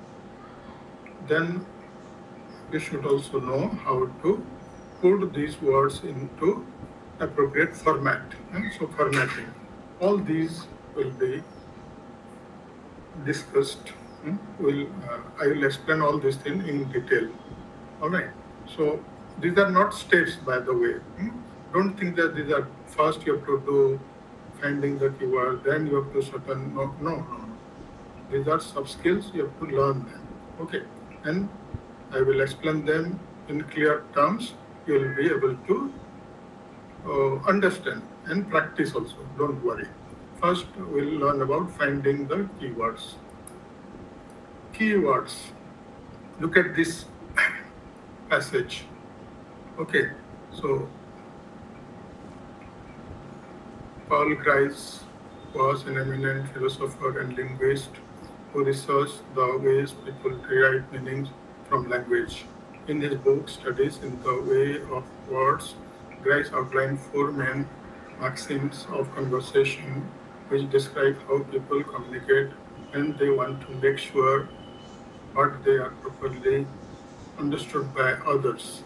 Then you should also know how to put these words into appropriate format. And so formatting. All these will be discussed. Will uh, I will explain all these things in detail. All right. So these are not steps, by the way. Don't think that these are first you have to do finding the keyword, then you have to certain. No, no, no. These are soft skills. You have to learn them. Okay. And I will explain them in clear terms. You will be able to uh, understand and practice also. Don't worry. First, we'll learn about finding the keywords. Keywords. Look at this passage. Okay, so Paul Grice was an eminent philosopher and linguist who researched the ways people derive meanings from language. In his book, Studies in the Way of Words, Grice outlined four main maxims of conversation which describe how people communicate when they want to make sure what they are properly understood by others,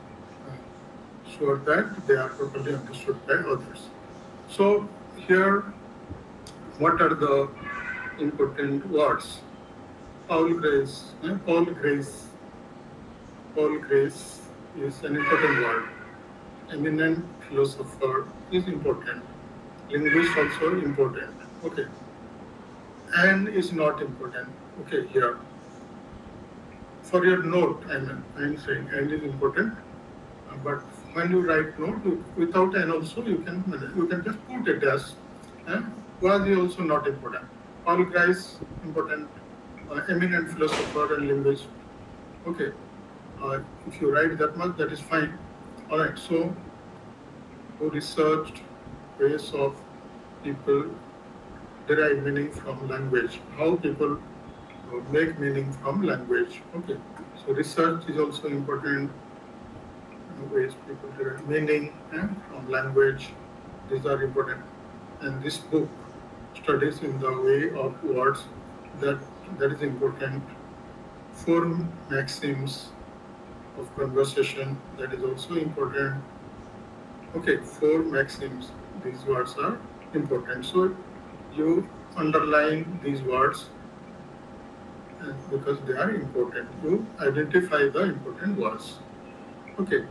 so that they are properly understood by others. So here, what are the important words? Paul Grice, eh? Paul Grice, Paul Grice is an important word. Eminent philosopher is important. Linguist also important. Okay. And is not important. Okay, here. For your note, I mean, I'm saying and is important, but when you write note without and also you can you can just put it as eh? was also not important. Paul Grice important, uh, eminent philosopher and linguist. Okay, uh, if you write that much, that is fine. All right. So, who researched ways of people derive meaning from language? How people make meaning from language. Okay, so research is also important. Ways people derive meaning eh, from language. These are important. And this book, Studies in the Way of Words, that that is important. Four maxims of conversation, that is also important. Okay, four maxims. These words are important. So you underline these words because they are important. You identify the important words. Okay.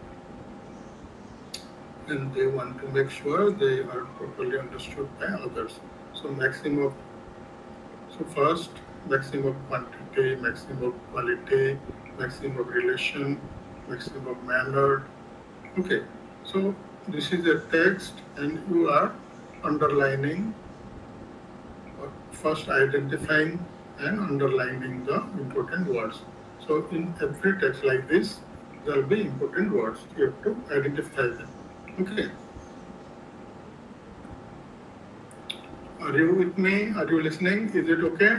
And they want to make sure they are properly understood by others. So maximum of, so first, maximum of quantity, maximum of quality, maximum of relation, maximum of manner. Okay. So this is a text and you are underlining, first identifying and underlining the important words. So in every text like this, there will be important words. You have to identify them. Okay. Are you with me? Are you listening? Is it okay?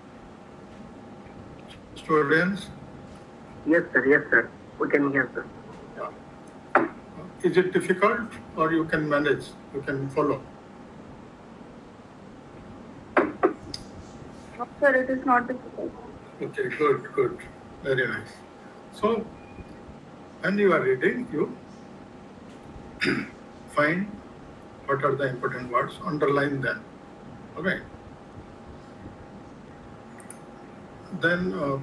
Students? Yes, sir. Yes, sir. We can hear, sir. Yeah. Is it difficult or you can manage? You can follow? No, sir, it is not difficult. Okay, good, good. Very nice. So, when you are reading, you find what are the important words, underline them. Okay. Then uh,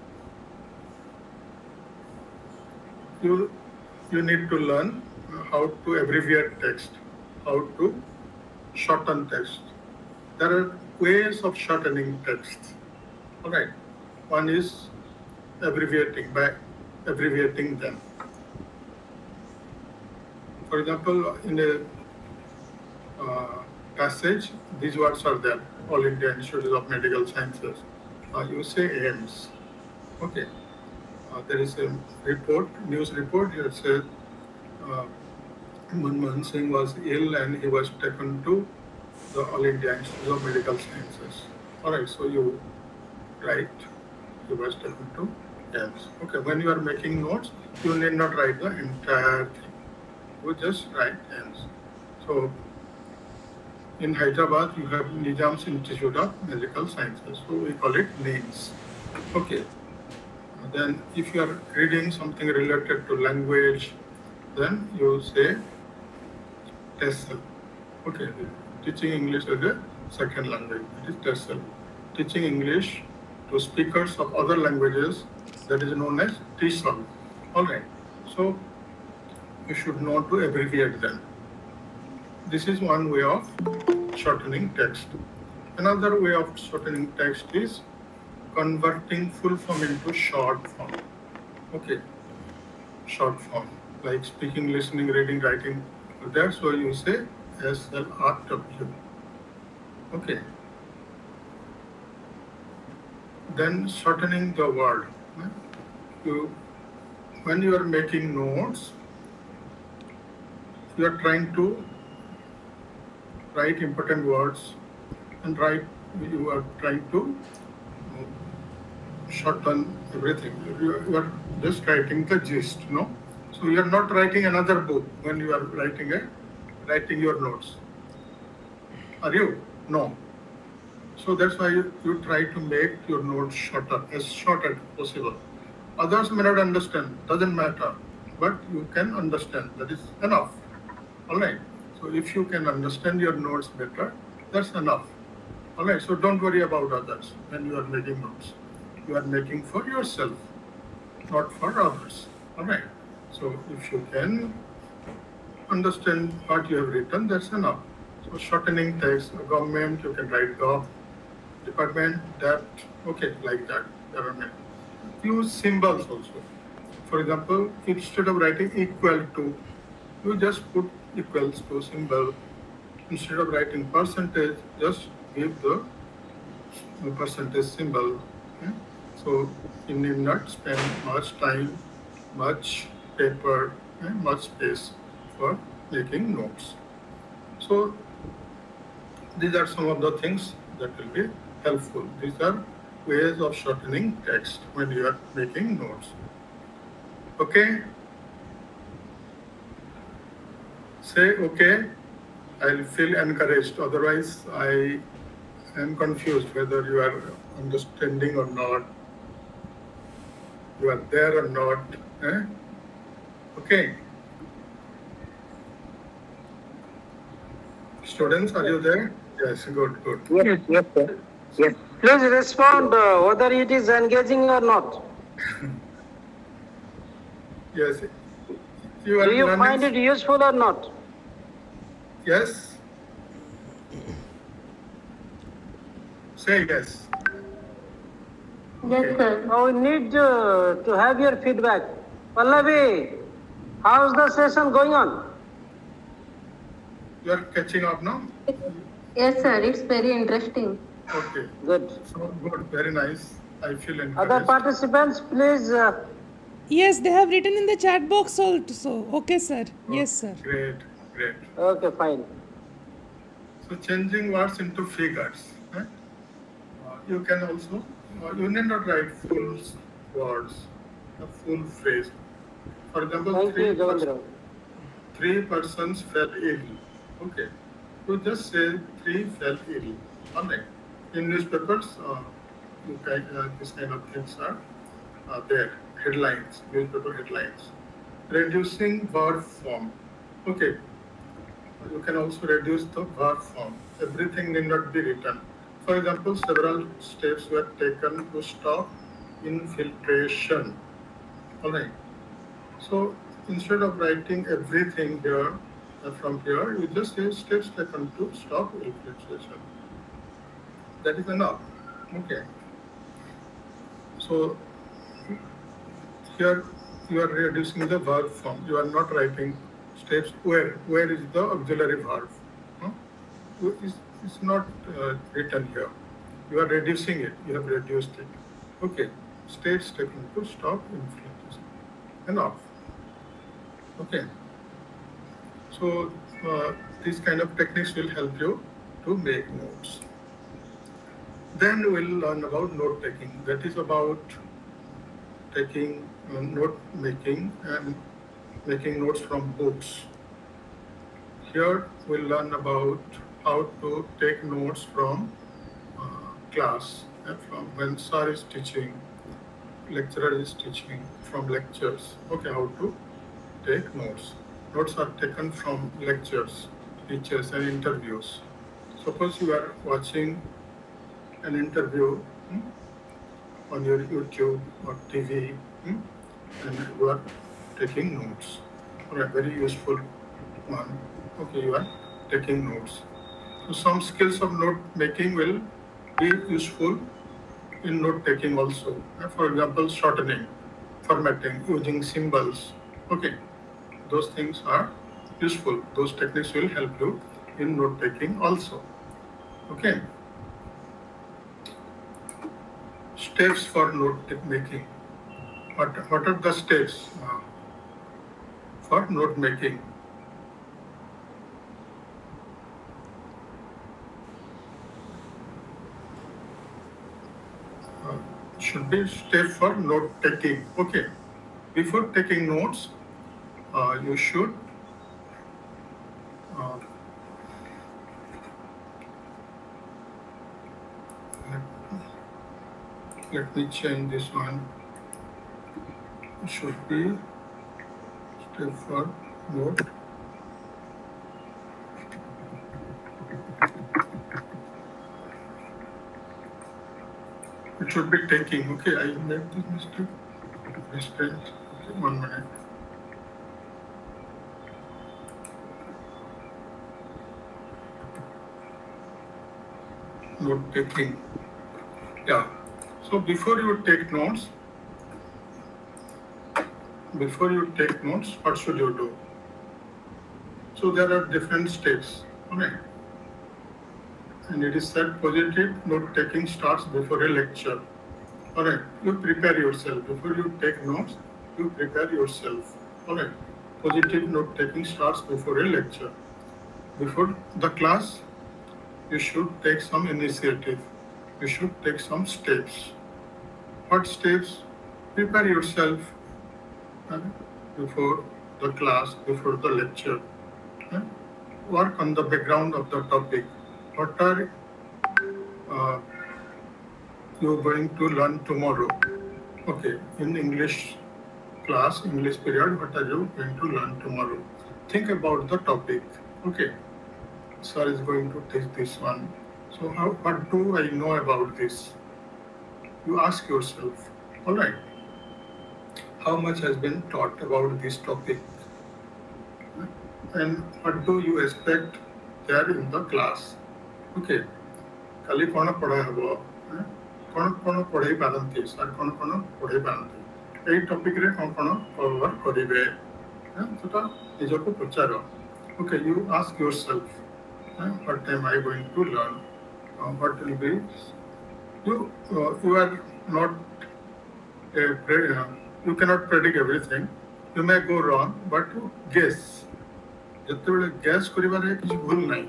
you you need to learn how to abbreviate text, how to shorten text. There are ways of shortening text. All right. One is abbreviating by abbreviating them. For example, in a uh, passage, these words are there. All India Institute of Medical Sciences. Uh, you say AIMS. Okay. Uh, there is a report, news report. Here it says uh, Manmohan Singh was ill and he was taken to the All India Institute of Medical Sciences. All right. So you write he was taken to AIMS. Okay. When you are making notes, you need not write the entire thing. You just write AIMS. So in Hyderabad, you have Nizam's Institute of Medical Sciences. So we call it NIMS. Okay. Then if you are reading something related to language, then you say TESOL. Okay. Teaching English as a second language. It is TESOL. Teaching English to speakers of other languages, that is known as TESOL. All right. So you should know to abbreviate them. This is one way of shortening text. Another way of shortening text is converting full form into short form. Okay, short form, like speaking, listening, reading, writing. That's why you say S L R W. Okay. Then shortening the word. You, when you are making notes, you are trying to write important words and write, you are trying to shorten everything. You are just writing the gist, you know. So you are not writing another book when you are writing a, writing your notes. Are you? No. So that's why you, you try to make your notes shorter, as short as possible. Others may not understand, doesn't matter, but you can understand, that is enough. All right. So if you can understand your notes better, that's enough. All right. So don't worry about others when you are making notes. You are making for yourself, not for others. All right. So if you can understand what you have written, that's enough. So shortening text, government, you can write gov, department, that, okay, like that. There are many. Use symbols also. For example, instead of writing equal to, you just put equals to symbol. Instead of writing percentage, just give the percentage symbol. Okay? So you need not spend much time, much paper, and much space for making notes. So these are some of the things that will be helpful. These are ways of shortening text when you are making notes. Okay? Say okay, I'll feel encouraged. Otherwise, I am confused whether you are understanding or not. You are there or not. Eh? Okay. Students, are you there? Yes, good, good. Yes, yes, sir. Yes. Please respond uh, whether it is engaging or not. Yes. You are Do you learning- find it useful or not? Yes. Say yes. Yes, sir. Oh, we need uh, to have your feedback. Pallavi, how's the session going on? You are catching up now? Yes, sir. It's very interesting. Okay. Good. So good, very nice. I feel Other encouraged. participants, please. Uh, Yes, they have written in the chat box also. Okay, sir. Yes, sir. Great, great. okay, fine. So changing words into figures. Eh? Uh, you can also, uh, you need not write full words, a full phrase. For example, Thank three, you, pers- Javandra. three persons fell ill. Okay. You just say three fell ill. All right. In newspapers, uh, you kind, uh, this kind of things are uh, there. Headlines, newspaper headlines. Reducing verb form. Okay, you can also reduce the verb form. Everything need not be written. For example, several steps were taken to stop infiltration. All right. So instead of writing everything here, uh, from here, you just say steps taken to stop infiltration. That is enough. Okay. So here you are reducing the verb form. You are not writing steps where. Where is the auxiliary verb? Huh? It's, it's not uh, written here. You are reducing it. You have reduced it. Okay. Steps taken to stop infiltration. Enough. Okay. So uh, these kind of techniques will help you to make notes. Then we'll learn about note taking. That is about taking uh, note making and making notes from books. Here we'll learn about how to take notes from uh, class, and from when sir is teaching, lecturer is teaching, from lectures. Okay, how to take notes. Notes are taken from lectures, teachers, and interviews. Suppose you are watching an interview hmm, on your YouTube or T V, hmm, and you are taking notes. Or a very useful one. Okay, you are taking notes. So some skills of note making will be useful in note taking also. For example, shortening, formatting, using symbols. Okay, those things are useful. Those techniques will help you in note taking also. Okay. Steps for note making. What, what are the steps uh, for note making? Uh, should be step for note taking. Okay. Before taking notes, uh, you should uh, let me change this one. It should be step for note. It should be taking. Okay, I made this mistake. Mistake. Okay, one minute. Note taking. Yeah. So before you take notes, before you take notes, what should you do? So there are different steps, okay? And it is said positive note taking starts before a lecture. Alright, you prepare yourself. Before you take notes, you prepare yourself. Alright, positive note taking starts before a lecture. Before the class, you should take some initiative. You should take some steps. What steps? Prepare yourself uh, before the class, before the lecture. Uh, work on the background of the topic. What are uh, you going to learn tomorrow? Okay, in English class, English period, what are you going to learn tomorrow? Think about the topic. Okay, sir is going to teach this one. So how, what do I know about this? You ask yourself, all right, how much has been taught about this topic? And what do you expect there in the class? Okay, kali kona padha habo, kona kona padhai paranti, sir kona kona padhai paranti. Ei topic re kona kona cover karibe. Sota nijoku pacharo. Okay, you ask yourself, what am I going to learn? Uh, what will be? You uh, you are not a uh, you cannot predict everything. You may go wrong, but you guess. ଯେତେବେଳେ guess କରିବାରେ କିଛି ଭୁଲ ନାହିଁ.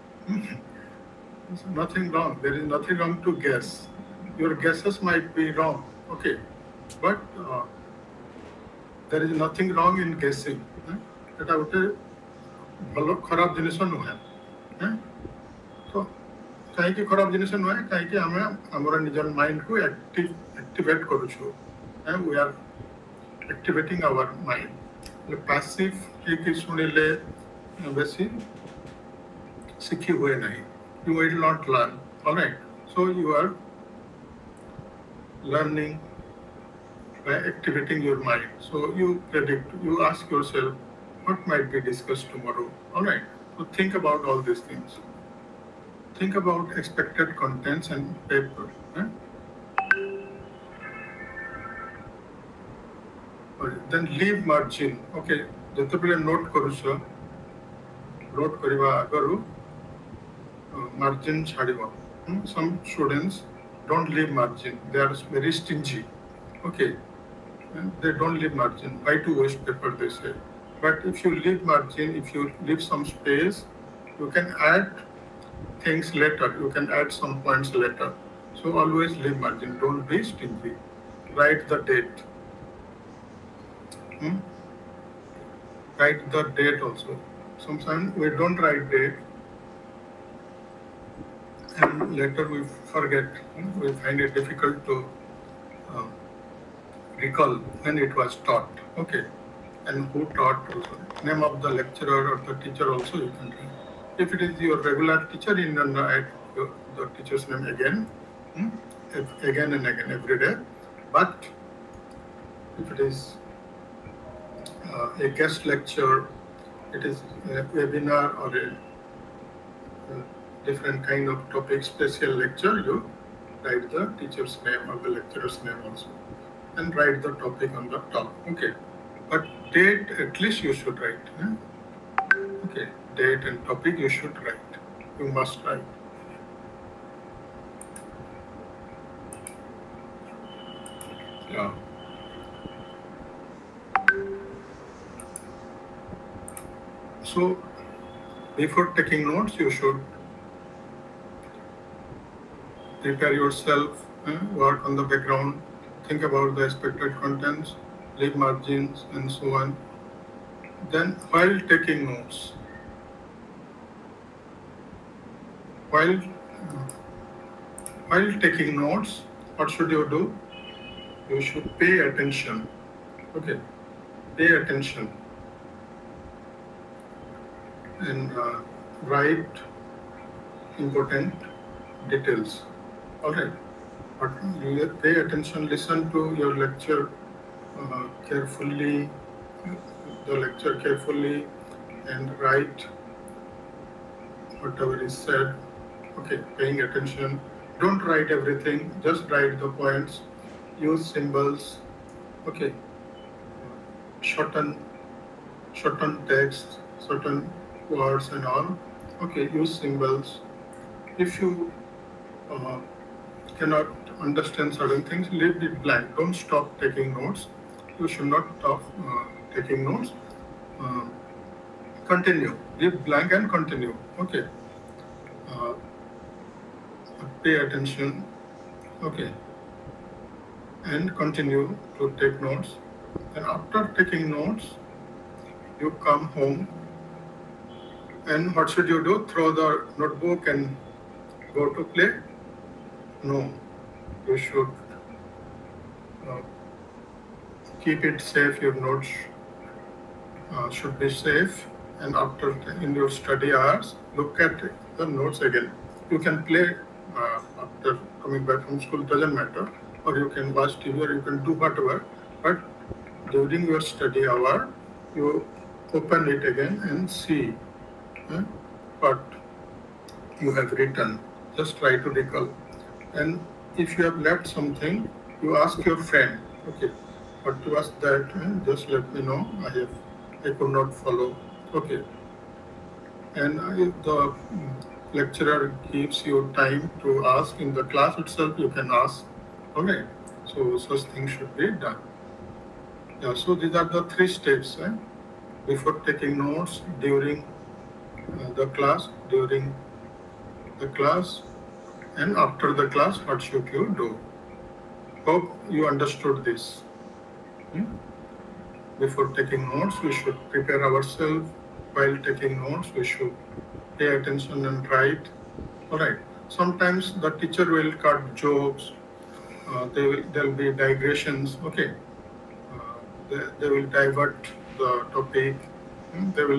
Nothing wrong. There is nothing wrong to guess. Your guesses might be wrong, okay, but uh, there is nothing wrong in guessing. এটা ଗୋଟେ ଭଲ ଖରାପ ଜିନିଷ ନୁହେଁ. ତ କାହିଁକି ଖରାପ ଜିନିଷ ନୁହେଁ? କାହିଁକି ଆମେ ଆମର ନିଜର ମାଇଣ୍ଡକୁ ଆକ୍ଟିଭ ଆକ୍ଟିଭେଟ୍ କରୁଛୁ. And we are activating our mind. Passive ହେଇକି ଶୁଣିଲେ बेसी सीखी हुए नहीं. You will not learn. All right. So you are learning by activating your mind. So you predict. You ask yourself, what might be discussed tomorrow. All right. So think about all these things. Think about expected contents and paper. Eh? Then leave margin. Okay. ଯେତେବେଳେ note କରୁଛ, note କରିବା ଆଗରୁ margin ଛାଡ଼ିବ. Some students don't leave margin. They are very stingy. Okay. They don't leave margin. Why to waste paper, they say. But if you leave margin, if you leave some space, you can add things later. You can add some points later. So always leave margin. Don't be stingy. Write the date. Hmm? Write the date also. Sometimes we don't write date, and later we forget. We find it difficult to uh, recall when it was taught. Okay. And who taught also. Name of the lecturer or the teacher also you can write. If it is your regular teacher, you can write the teacher's name again, hmm? again and again every day. But if it is uh, a guest lecture, it is a webinar or a, a different kind of topic, special lecture, you write the teacher's name or the lecturer's name also, and write the topic on the top. Okay. But date at least you should write. Eh? Okay, date and topic you should write. You must write. Yeah. So before taking notes, you should prepare yourself, eh? Work on the background, think about the expected contents, leave margins and so on. Then while taking notes, while while taking notes, what should you do? You should pay attention. Okay, pay attention and uh, write important details. All right, but you pay attention, listen to your lecture uh, carefully, the lecture carefully, and write whatever is said. Okay, paying attention. Don't write everything, just write the points. Use symbols. Okay, shorten, shorten text, certain words and all. Okay, use symbols. If you uh, cannot understand certain things, leave it blank. Don't stop taking notes. You should not stop uh, taking notes. Uh, continue. Leave blank and continue. Okay. Uh, pay attention. Okay. And continue to take notes. And after taking notes, you come home. And what should you do? Throw the notebook and go to play? No. You should uh, keep it safe. Your notes uh, should be safe. And after in your study hours, look at the notes again. You can play uh, after coming back from school, doesn't matter. Or you can watch T V, or you can do whatever. But during your study hour, you open it again and see eh, what you have written. Just try to recall. And if you have left something, you ask your friend, okay, what was that? Eh? Just let me know. I have, I could not follow. Okay. And if the lecturer gives you time to ask in the class itself, you can ask. Okay. So such things should be done. Yeah. So these are the three steps. Eh? Before taking notes, during uh, the class, during the class, and after the class, what should you do? Hope you understood this. Hmm? Before taking notes, we should prepare ourselves. While taking notes, we should pay attention and write. All right. Sometimes the teacher will cut jokes. Uh, they will, there will be digressions. Okay. Uh, they, they will divert the topic. Hmm? They will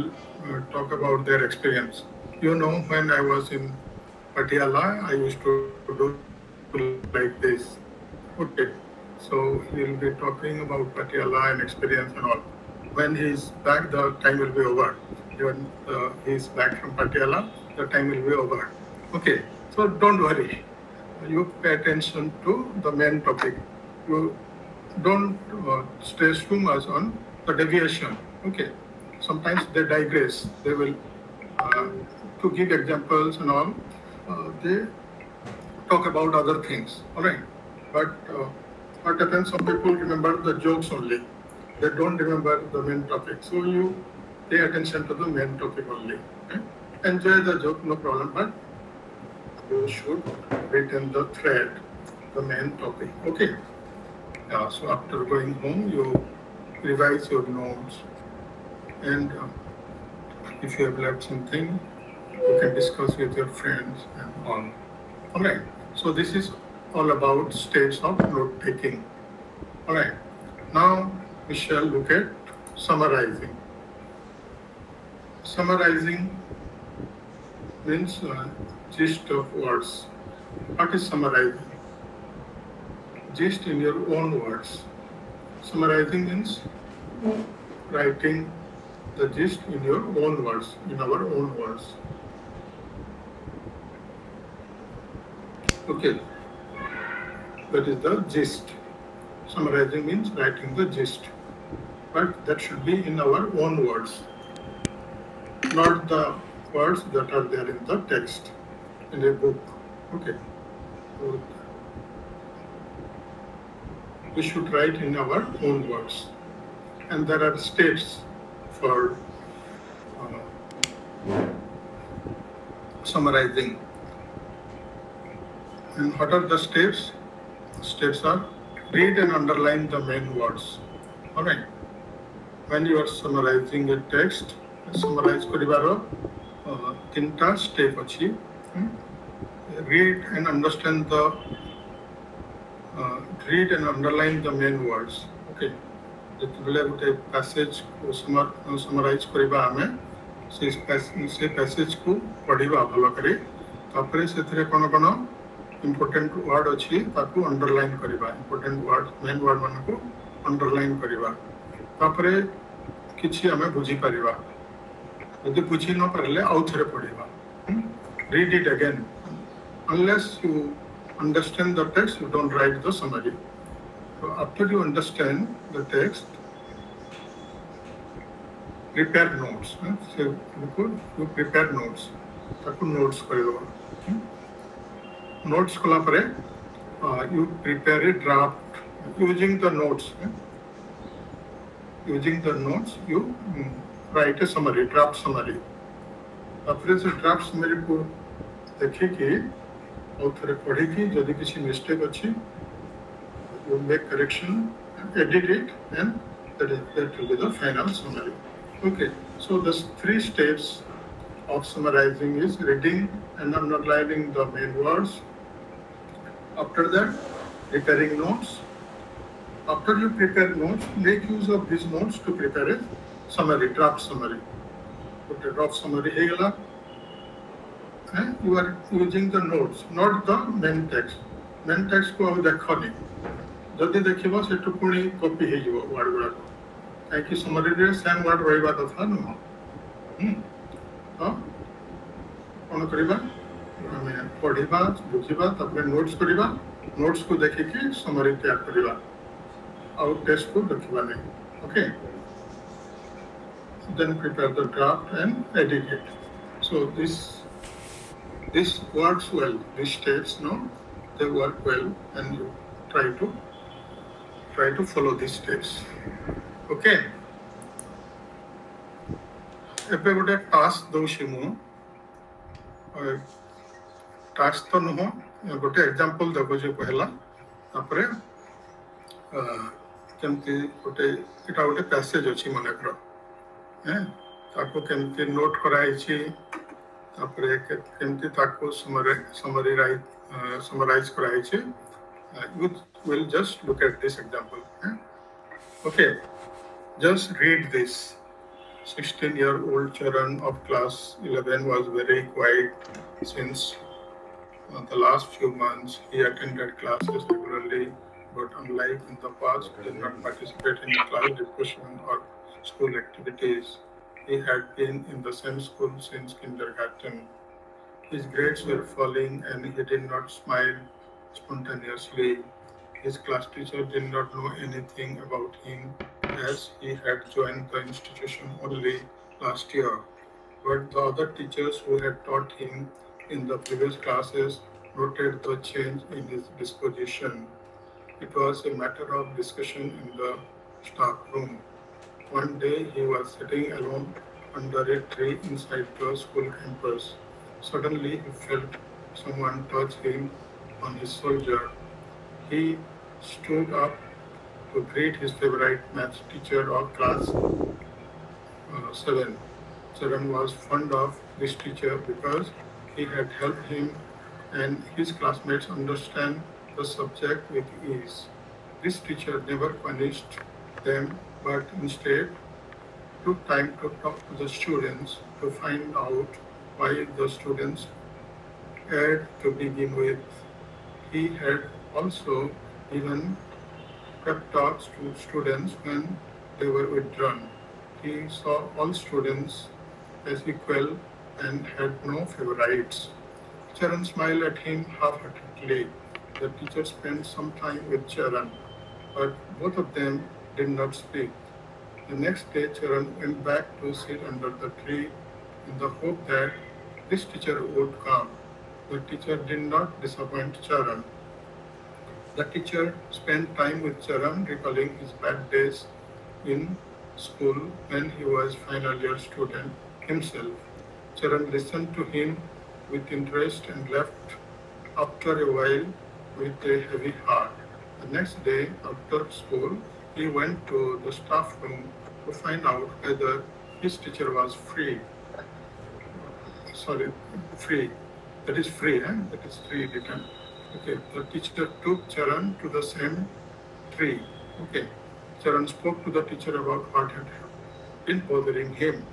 uh, talk about their experience. You know, when I was in Patiala, I used to do like this. Okay, so he'll be talking about Patiala and experience and all. When he's back, the time will be over. When uh, he's back from Patiala, the time will be over. Okay, so don't worry. You pay attention to the main topic. You don't uh, stress too much on the deviation. Okay, sometimes they digress. They will, uh, to give examples and all, uh, they talk about other things. All right, but uh, what happens? Some people remember the jokes only. They don't remember the main topic. So you pay attention to the main topic only. Okay? Enjoy the joke, no problem. But you should retain the thread, the main topic. Okay. Yeah, so after going home, you revise your notes, and uh, if you have left something, you can discuss with your friends and all. All right. So this is all about steps of note taking. All right. Now we shall look at summarizing. Summarizing means uh, gist of words. What is summarizing? Gist in your own words. Summarizing means writing the gist in your own words, in our own words. Okay, that is the gist. Summarizing means writing the gist, but that should be in our own words, not the words that are there in the text, in a book. Okay. So we should write in our own words. And there are steps for uh, summarizing. And what are the steps? Steps are read and underline the main words. All right. When you are summarizing a text, summarize karibaro uh, tinta step achi. Hmm? Read and understand the uh, read and underline the main words. Okay. ଯେତେବେଳେ ଗୋଟେ passage ସମରାଇଜ୍ କରିବା ଆମେ ସେ ସେ ପ୍ୟାସେଜ୍କୁ ପଢ଼ିବା ଭଲ କରି ତାପରେ ସେଥିରେ କ'ଣ କ'ଣ ଇମ୍ପୋର୍ଟାଣ୍ଟ ୱାର୍ଡ଼ ଅଛି ତାକୁ ଅଣ୍ଡରଲାଇନ୍ କରିବା ଇମ୍ପୋର୍ଟାଣ୍ଟ ୱାର୍ଡ଼ ମେନ୍ ୱାର୍ଡ଼ ମାନଙ୍କୁ ଅଣ୍ଡରଲାଇନ୍ କରିବା ତାପରେ କିଛି ଆମେ ବୁଝିପାରିବା ଯଦି ବୁଝି ନ ପାରିଲେ ଆଉ ଥରେ ପଢ଼ିବା read it again unless you understand the text you don't write the summary. So after you understand the text, prepare notes. Huh? So you prepare notes. Taku notes karido. Notes kola pare, uh, you prepare a draft using the notes. Huh? Using the notes, you um, write a summary, draft summary. After the draft summary को देखी कि और थोड़े पढ़ी कि यदि किसी mistake अच्छी you make correction, edit it, and that, is, that will be the final summary. Okay, so the three steps of summarizing is reading and underlining the main words. After that, preparing notes. After you prepare notes, make use of these notes to prepare a summary, draft summary. Okay, draft summary hegala. And you are using the notes, not the main text. Main text को अब देखो नहीं. जल्दी देखिए से टुकड़ी copy है जो वर्ड गुड़ाक कहीं समरी रे सेम वर्ड रहिबा कथा न हम तो कौन करिबा हमें पढ़िबा बुझिबा तबे नोट्स करिबा नोट्स को देखि कि समरी तैयार करिबा और टेस्ट को देखिबा नहीं okay then prepare the draft and edit it. So this this works well, these steps no they work well and you try to try to follow these steps. Okay. ଏବେ ଗୋଟେ task ଦଉଛି ମୁଁ task ତ ନୁହଁ ଗୋଟେ example ଦେଖୁଛି ପହିଲା ତାପରେ କେମିତି ଗୋଟେ ଏଟା ଗୋଟେ ପ୍ୟାସେଜ ଅଛି ମନେକର ତାକୁ କେମିତି ନୋଟ୍ କରାହେଇଛି ତାପରେ କେମିତି ତାକୁ ସମରାଇଜ କରାହେଇଛି. You will just look at this example. Eh? Okay, just read this. sixteen-year-old Charan of class eleven was very quiet since uh, the last few months. He attended classes regularly, but unlike in the past, did not participate in class discussion or school activities. He had been in the same school since kindergarten. His grades were falling and he did not smile spontaneously. His class teacher did not know anything about him as he had joined the institution only last year. But the other teachers who had taught him in the previous classes noted the change in his disposition. It was a matter of discussion in the staff room. One day he was sitting alone under a tree inside the school campus. Suddenly he felt someone touch him on his shoulder. He stood up to greet his favorite maths teacher of class uh, seven. Charan was fond of this teacher because he had helped him and his classmates understand the subject with ease. This teacher never punished them but instead took time to talk to the students to find out why the students had to begin with. He had also given pep talks to students when they were withdrawn. He saw all students as equal and had no favorites. Charan smiled at him half-heartedly. The teacher spent some time with Charan, but both of them did not speak. The next day, Charan went back to sit under the tree in the hope that this teacher would come. The teacher did not disappoint Charan. The teacher spent time with Charan, recalling his bad days in school when he was final year student himself. Charan listened to him with interest and left after a while with a heavy heart. The next day after school, he went to the staff room to find out whether his teacher was free. Sorry, free. That is free, eh? That is free written. Okay, the teacher took Charan to the same tree. Okay, Charan spoke to the teacher about what had been bothering him.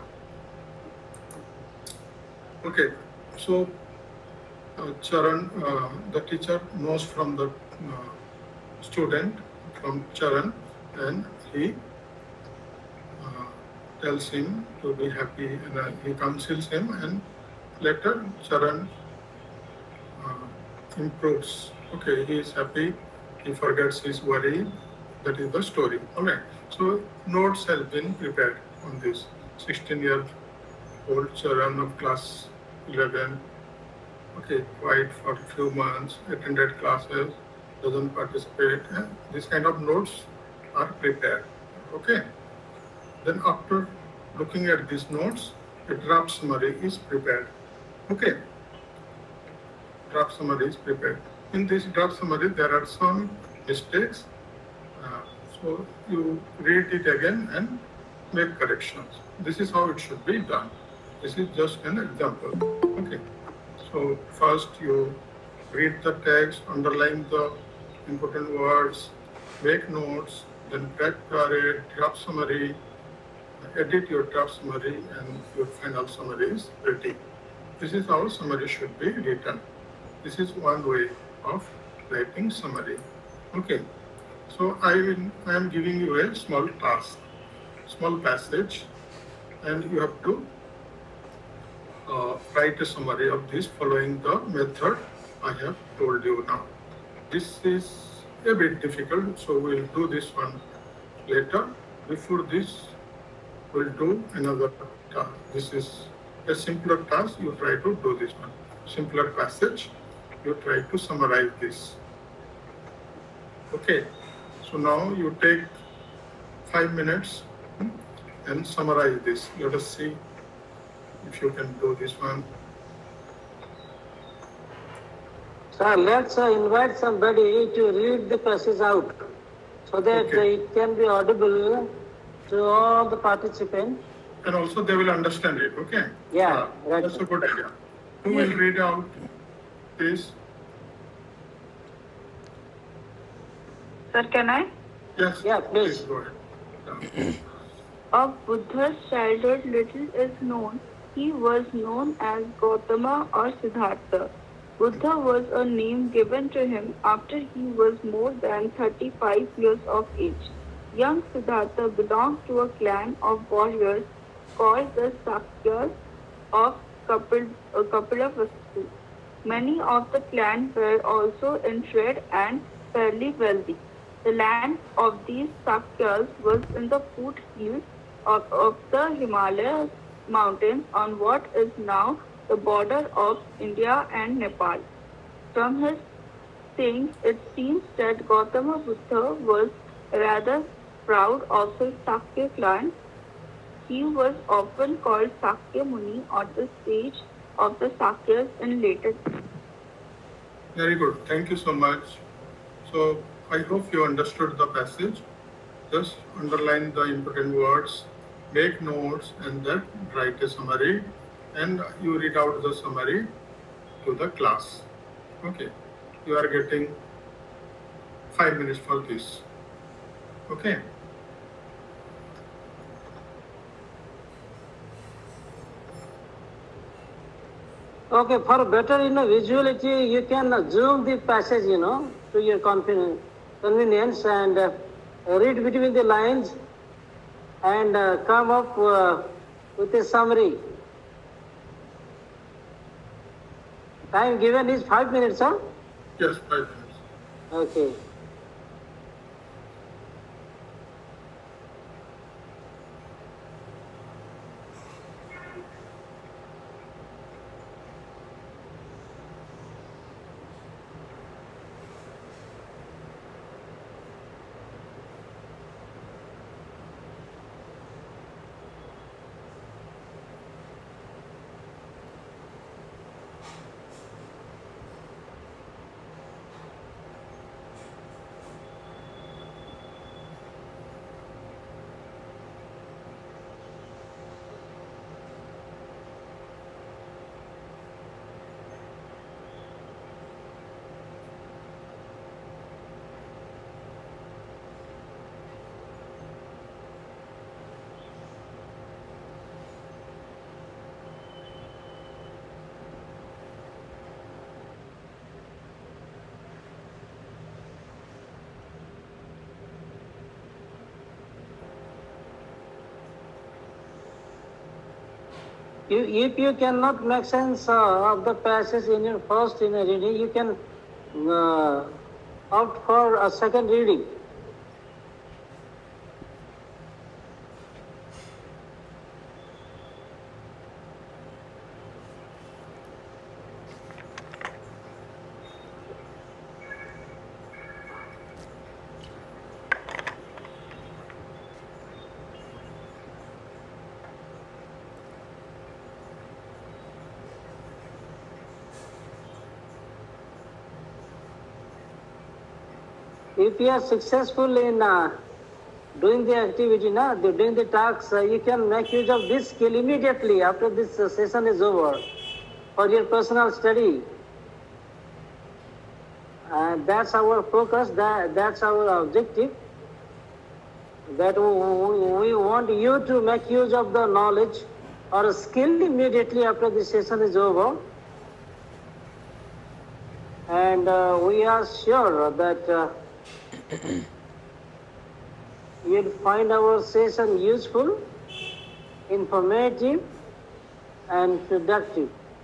Okay, so uh, Charan, uh, the teacher knows from the uh, student, from Charan, and he uh, tells him to be happy, and uh, he counsels him, and later Charan uh, improves. Okay, he is happy, he forgets his worry. That is the story. Alright, so notes have been prepared on this. sixteen-year-old Charan of class eleven. Okay, quiet for a few months, attended classes, doesn't participate. Eh? This kind of notes are prepared. Okay. Then after looking at these notes, a draft summary is prepared. Okay. Draft summary is prepared. In this draft summary, there are some mistakes. Uh, so you read it again and make corrections. This is how it should be done. This is just an example. Okay. So first you read the text, underline the important words, make notes, then prepare a draft summary, edit your draft summary, and your final summary is ready. This is how summary should be written. This is one way of writing summary. Okay. So I will, I am giving you a small task, small passage, and you have to uh, write a summary of this following the method I have told you now. This is a bit difficult, so we'll do this one later. Before this, we'll do another task. This is a simpler task, you try to do this one. Simpler passage, you try to summarize this. Okay, so now you take five minutes and summarize this. Let us see if you can do this one. Sir, let's uh, invite somebody to read the passage out so that Okay. it can be audible to all the participants. And also they will understand it, okay? Yeah, Uh, right. That's a good idea. Who will read out this? Sir, can I? Yes. Yeah, please. Go ahead. Yeah. Of Buddha's childhood little is known. He was known as Gautama or Siddhartha. Buddha was a name given to him after he was more than thirty-five years of age. Young Siddhartha belonged to a clan of warriors called the Sakyas of Kapil, uh, Kapilavastu. Many of the clan were also in trade and fairly wealthy. The land of these Sakyas was in the foothills of, of the Himalaya mountains on what is now the border of India and Nepal. From his sayings, it seems that Gautama Buddha was rather proud of his Sakya clan. He was often called Sakya Muni or the sage of the Sakyas in later times. Very good. Thank you so much. So I hope you understood the passage. Just underline the important words, make notes, and then write a summary, and you read out the summary to the class. Okay. You are getting five minutes for this. Okay. Okay, for better, you know, visuality, you can zoom the passage, you know, to your convenience and uh, read between the lines and uh, come up uh, with a summary. Time given is five minutes, huh? Yes, five minutes. Okay. You, if you cannot make sense uh, of the passage in your first in a reading, you can uh, opt for a second reading. If you are successful in uh, doing the activity, na, doing the tasks, uh, you can make use of this skill immediately after this uh, session is over for your personal study. Uh, that's our focus, that, that's our objective. That we, we want you to make use of the knowledge or skill immediately after the session is over. And uh, we are sure that uh, you'll find our session useful, informative, and productive.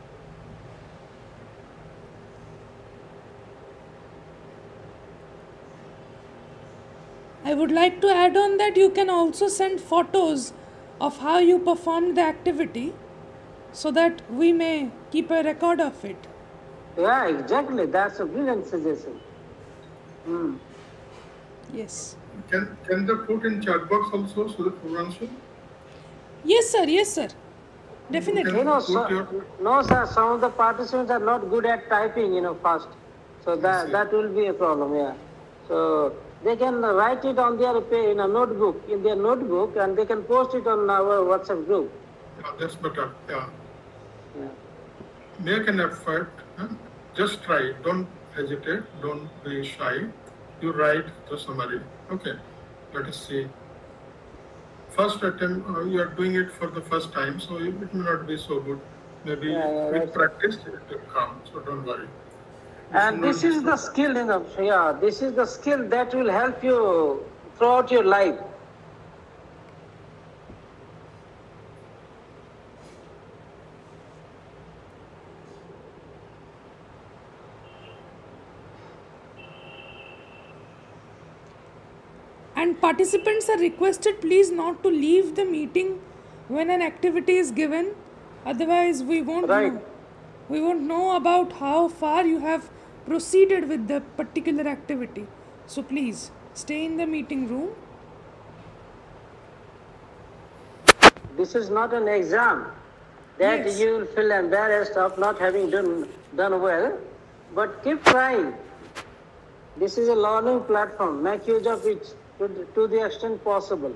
I would like to add on that you can also send photos of how you performed the activity so that we may keep a record of it. Yeah, exactly. That's a brilliant suggestion. Mm. Yes. Can can they put in chat box also, so that Purvanshu? Yes, sir. Yes, sir. Definitely. You know, so, no, sir. Some of the participants are not good at typing, you know, fast. So that that will be a problem. Yeah. So they can write it on their page in a notebook, in their notebook, and they can post it on our WhatsApp group. Yeah, that's better. Yeah. Yeah. Make an effort. Huh? Just try. Don't hesitate. Don't be shy. You write the summary. Okay. Let us see. first attempt, uh, you are doing it for the first time, so it may not be so good. Maybe Yeah, yeah, with right. practice it will come, so don't worry. And this is the skill in the, yeah, this is the skill that will help you throughout your life. And participants are requested please not to leave the meeting when an activity is given. Otherwise, we won't Right. know. We won't know about how far you have proceeded with the particular activity. So please stay in the meeting room. This is not an exam that Yes. you will feel embarrassed of not having done, done well, but keep trying. This is a learning platform. Make use of it to, to the extent possible.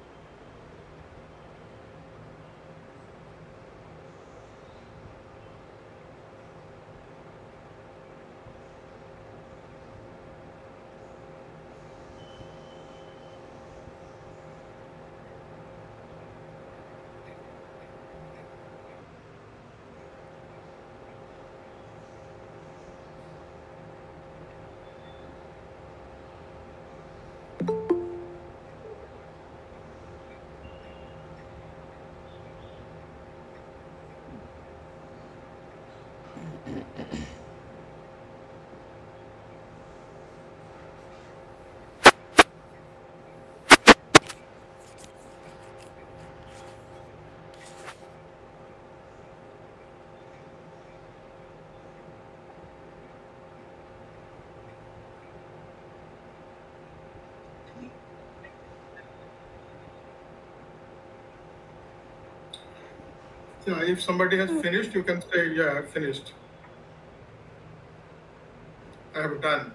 Yeah, if somebody has finished, you can say, yeah, I've finished. I have done.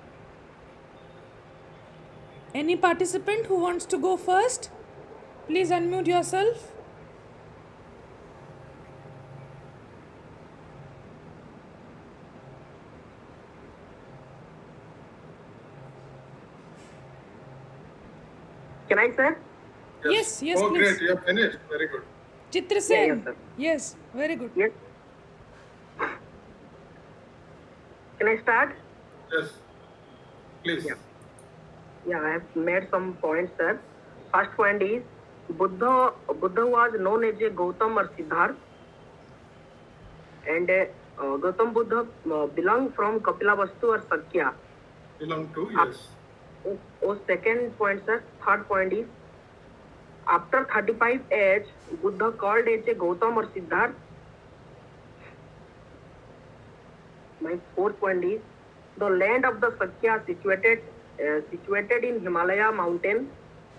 Any participant who wants to go first, please unmute yourself. Can I, sir? Yes, yes, Oh, please. great, you have finished. Very good. Chitra Sen. yes, sir. Yes, very good. Yes. Can I start? Yes. Please. Yeah. Yeah, I have made some points, sir. First point is Buddha. Buddha was known as a Gautam or Siddharth, and uh, Gautam Buddha uh, belonged from Kapilavastu or Sakya. Belong to, yes. Oh, oh, second point, sir. Third point is after thirty-five age, Buddha called as a Gautam or Siddharth. My fourth point is the land of the Sakya situated uh, situated in Himalaya mountain.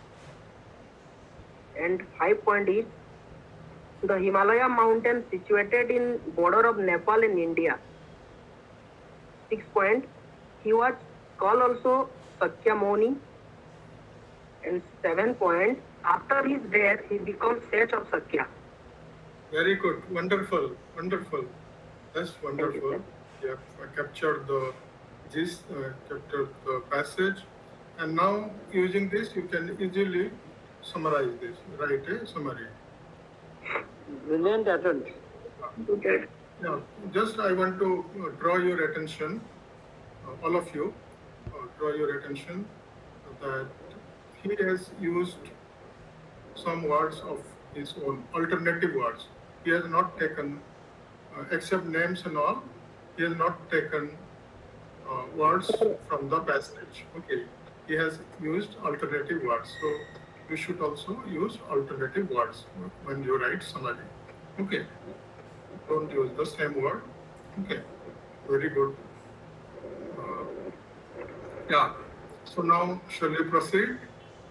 And five point is the Himalaya mountain situated in border of Nepal and India. Six point, he was called also Sakyamuni. And seven point, after his death, he becomes sage of Sakya. Very good. Wonderful. Wonderful. That's wonderful. Thank You have captured the gist, uh, captured the passage, and now using this, you can easily summarize this. Write a summary. Brilliant attempt. Okay. Yeah. Just I want to uh, draw your attention, uh, all of you, uh, draw your attention that he has used some words of his own, alternative words. He has not taken, uh, except names and all, he has not taken uh, words from the passage. Okay, he has used alternative words. So you should also use alternative words when you write summary. Okay, don't use the same word. Okay, very good. Uh, yeah, so now shall we proceed?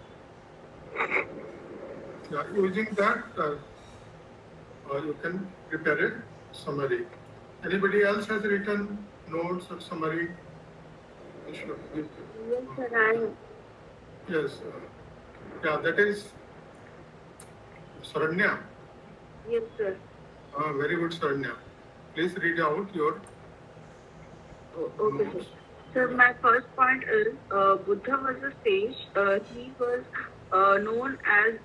Yeah, using that, uh, uh, you can prepare a summary. Anybody else has written notes or summary? You should give- Yes, sir, I Yes. uh, Yeah, that is Saranya. yes, sir. Uh, very good, Saranya. Please read out your O- Okay, sir. notes. So my first point is uh, Buddha was a sage. Uh, he was uh, known as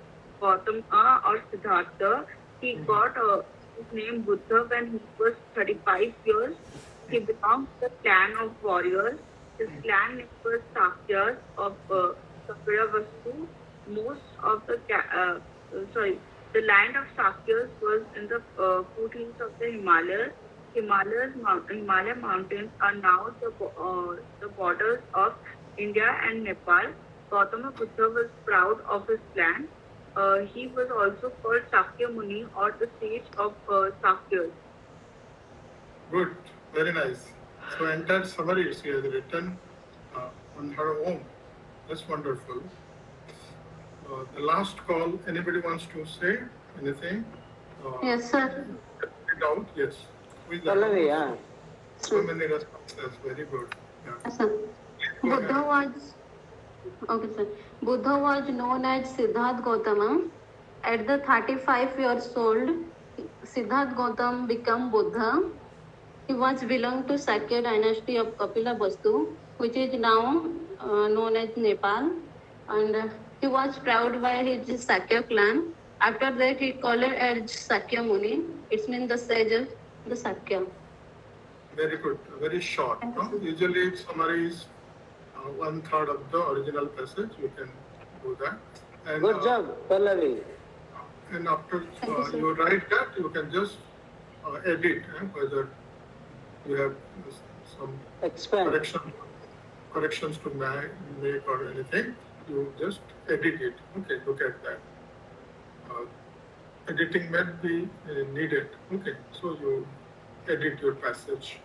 Gautama or Siddhartha. He got uh, his name Buddha when he was thirty-five years. He belonged to the clan of warriors. His clan name was Sakyas of uh, Kapilavastu. Most of the ca- uh, sorry, the land of Sakyas was in the uh, foothills of the Himalayas. Himalayas, mount- Himalaya mountains are now the bo- uh, the borders of India and Nepal. Gautama Buddha was proud of his clan. Uh, he was also called Sakya Muni or the sage of uh, Sakyas. Good, very nice. So entire summary she has written uh, on her own. That's wonderful. Uh, the last call, anybody wants to say anything? Uh, Yes, sir. It out, yes. Who is that? Pallavi, yeah. So many responses, very good. Yeah. Yes, sir. Go Buddha ahead. was okay, sir. Buddha was known as Siddhartha Gautama. At the thirty-five years old, Siddhartha Gautama became Buddha. He was belonged to Sakya dynasty of Kapilavastu, which is now uh, known as Nepal, and uh, he was proud by his Sakya clan. After that, he called it as Sakya Muni. It means the sage of the Sakya. Very good, very short. No? Usually summary is uh, one third of the original passage. You can do that. And, Good uh, job, Pallavi. And after Thank you, uh, sir. you write that, you can just uh, edit eh, whether you have some Expand. correction, corrections to ma- make or anything. You just edit it. Okay, look at that. Uh, editing might be uh, needed. Okay, so you edit your passage.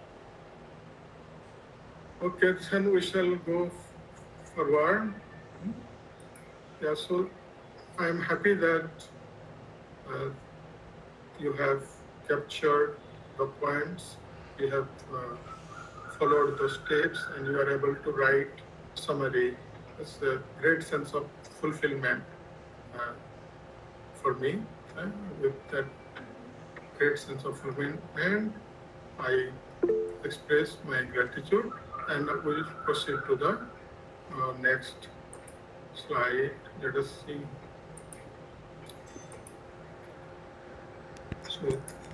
Okay, then we shall go f- forward. Hmm? Yeah, so I am happy that uh, you have captured the points, you have uh, followed the steps, and you are able to write summary. It's a great sense of fulfillment uh, for me. Uh, with that great sense of fulfillment, I express my gratitude, and we will proceed to the uh, next slide. Let us see. So,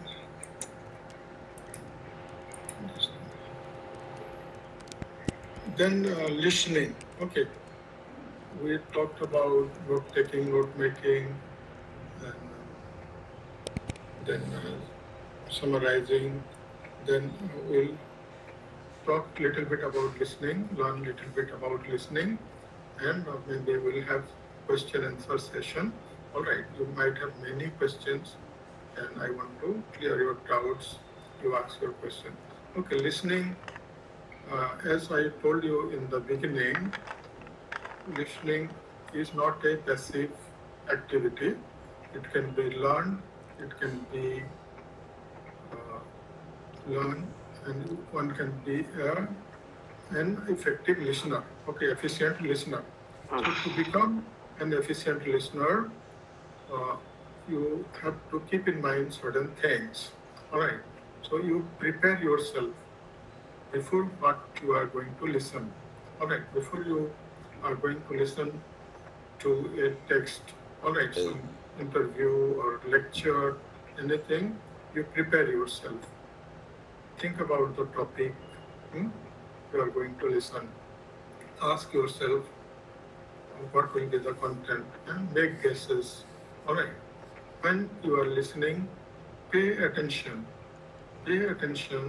then uh, listening. Okay, we talked about note taking, note making, and uh, then uh, summarizing. Then uh, we'll talk a little bit about listening, learn a little bit about listening, and uh, maybe we'll have question answer session. All right, you might have many questions, and I want to clear your doubts. You ask your question. Okay, listening. Uh, as I told you in the beginning, listening is not a passive activity. It can be learned. It can be uh, learned, and one can be a, an effective listener. Okay, efficient listener. So to become an efficient listener, uh, you have to keep in mind certain things. All right. So you prepare yourself before what you are going to listen. All right. Before you are going to listen to a text, all right, some interview or lecture, anything, you prepare yourself. Think about the topic hmm, you are going to listen. Ask yourself what will be the content and make guesses. All right. When you are listening, pay attention. Pay attention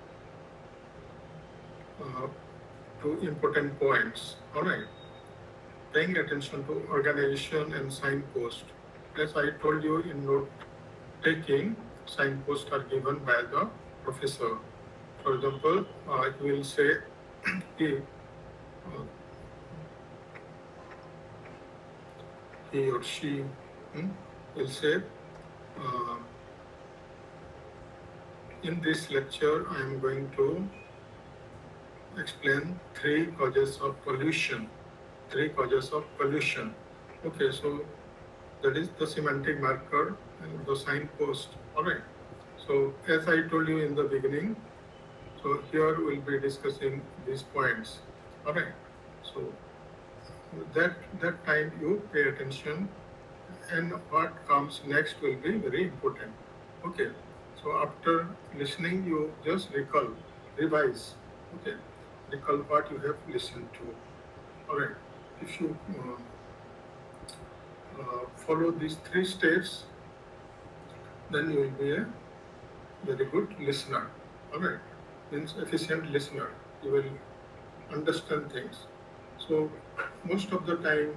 uh, to important points. All right. Paying attention to organization and signpost. As I told you in note taking, signposts are given by the professor. For example, uh, he will say, he, uh, he or she hmm, will say, uh, in this lecture, I am going to explain three causes of pollution. Three causes of pollution. Okay, so that is the semantic marker and the signpost. All right. So as I told you in the beginning, so here we'll be discussing these points. All right. So that that time you pay attention and what comes next will be very important. Okay, so after listening, you just recall, revise. Okay, recall what you have listened to. All right, if you uh, uh, follow these three steps, then you will be a very good listener. All right, means efficient listener. You will understand things. So most of the time,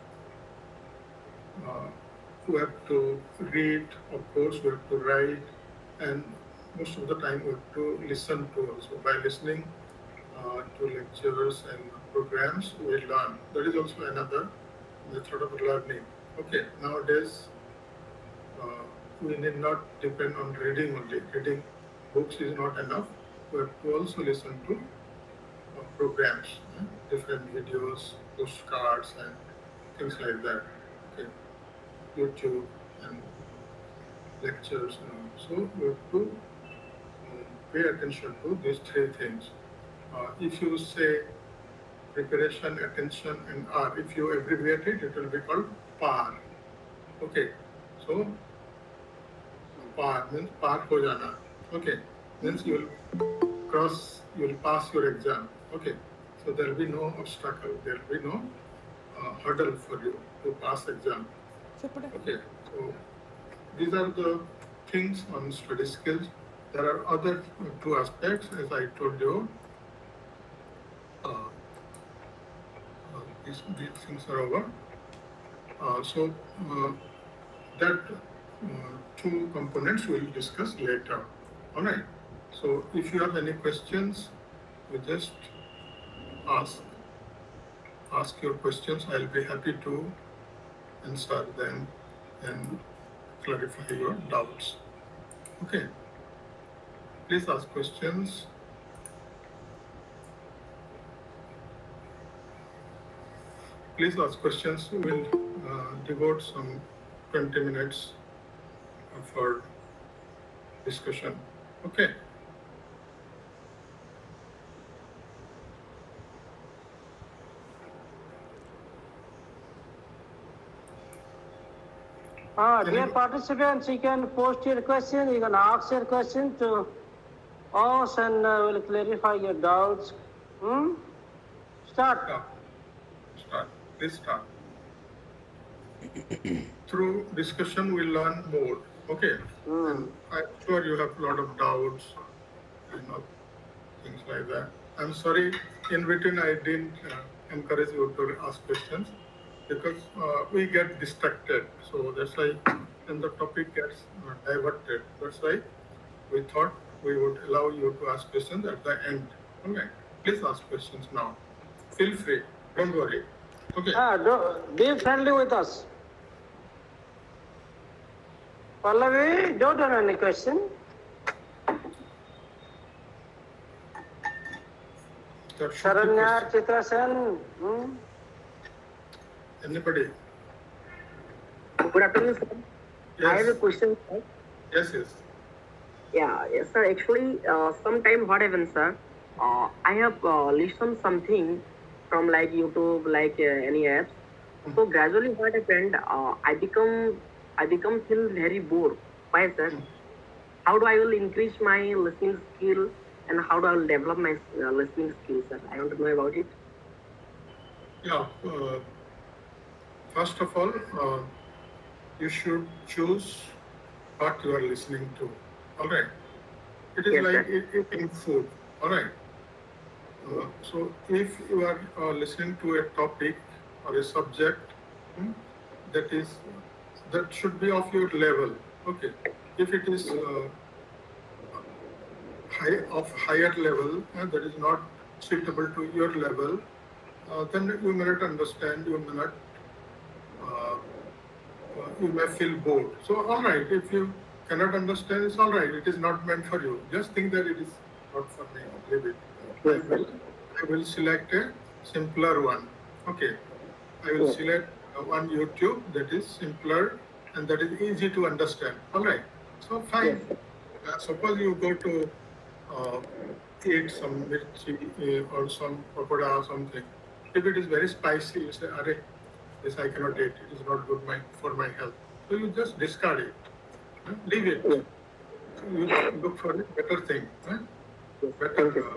uh, you have to read, of course, you have to write, and most of the time you have to listen to also. By listening uh, to lectures and programs, we learn. That is also another method of learning. Okay, nowadays, uh, we need not depend on reading only. Reading books is not enough. We have to also listen to uh, programs, uh, different videos, postcards, and things like that. Okay, YouTube and lectures. And all. So we have to um, pay attention to these three things. Uh, if you say preparation, attention, and R, if you abbreviate it, it will be called P A R. Okay, so P A R means par ho jana. Okay, means you will cross, you will pass your exam. Okay, so there will be no obstacle, there will be no uh, hurdle for you to pass exam. Okay, so these are the things on study skills. There are other two aspects, as I told you. Uh, uh, these, these things are over. Uh, so uh, that uh, two components we will discuss later. All right. So if you have any questions, you just ask. Ask your questions. I'll be happy to answer them and clarify your doubts. Okay. Please ask questions. Please ask questions. We'll uh, devote some twenty minutes for discussion. Okay. Uh, dear participants, you can post your question, you can ask your question to us and uh, we'll clarify your doubts. Hmm? Start. Start. Start. Please start. Through discussion, we learn more. Okay. Hmm. I'm sure you have a lot of doubts, you know, things like that. I'm sorry, in between I didn't uh, encourage you to ask questions because uh, we get distracted. So that's why, and the topic gets uh, diverted. That's why we thought we would allow you to ask questions at the end. Okay. Please ask questions now. Feel free. Don't worry. Okay. Ah, do, be friendly with us. Pallavi, don't have any question. That should be Sharanya, question. Chitra Sen. Hmm? Anybody? Good afternoon, sir. Yes. I have a question, sir. Yes, yes. Yeah, yes, sir. Actually, uh, sometime what happens, sir? Uh, I have uh, listened something from like YouTube, like uh, any apps. Mm. So gradually, what happened? Uh, I become, I become feel very bored. Why, sir? Mm. How do I will increase my listening skill and how do I will develop my uh, listening skills, sir? I want to know about it. Yeah. Uh, first of all, uh, you should choose what you are listening to. All right. It is Yes, like sir. e- eating food. All right. Uh, so if you are uh, listening to a topic or a subject, hmm, that is that should be of your level. Okay. If it is uh, high of higher level, uh, that is not suitable to your level, uh, then you may not understand. You may not. Uh, uh, you may feel bored. So all right. If you cannot understand, it's all right. It is not meant for you. Just think that it is not for me. Leave it. I will, I will select a simpler one. Okay. I will Yes. select uh, one YouTube that is simpler and that is easy to understand. All right. So fine. Uh, suppose you go to uh, eat some mirchi uh, or some pakoda or something. If it is very spicy, you say, "Arey, this I cannot eat, it is not good my, for my health. So you just discard it, huh? Leave it. Yes. You look for a better thing, huh? Better. Thank you. Uh,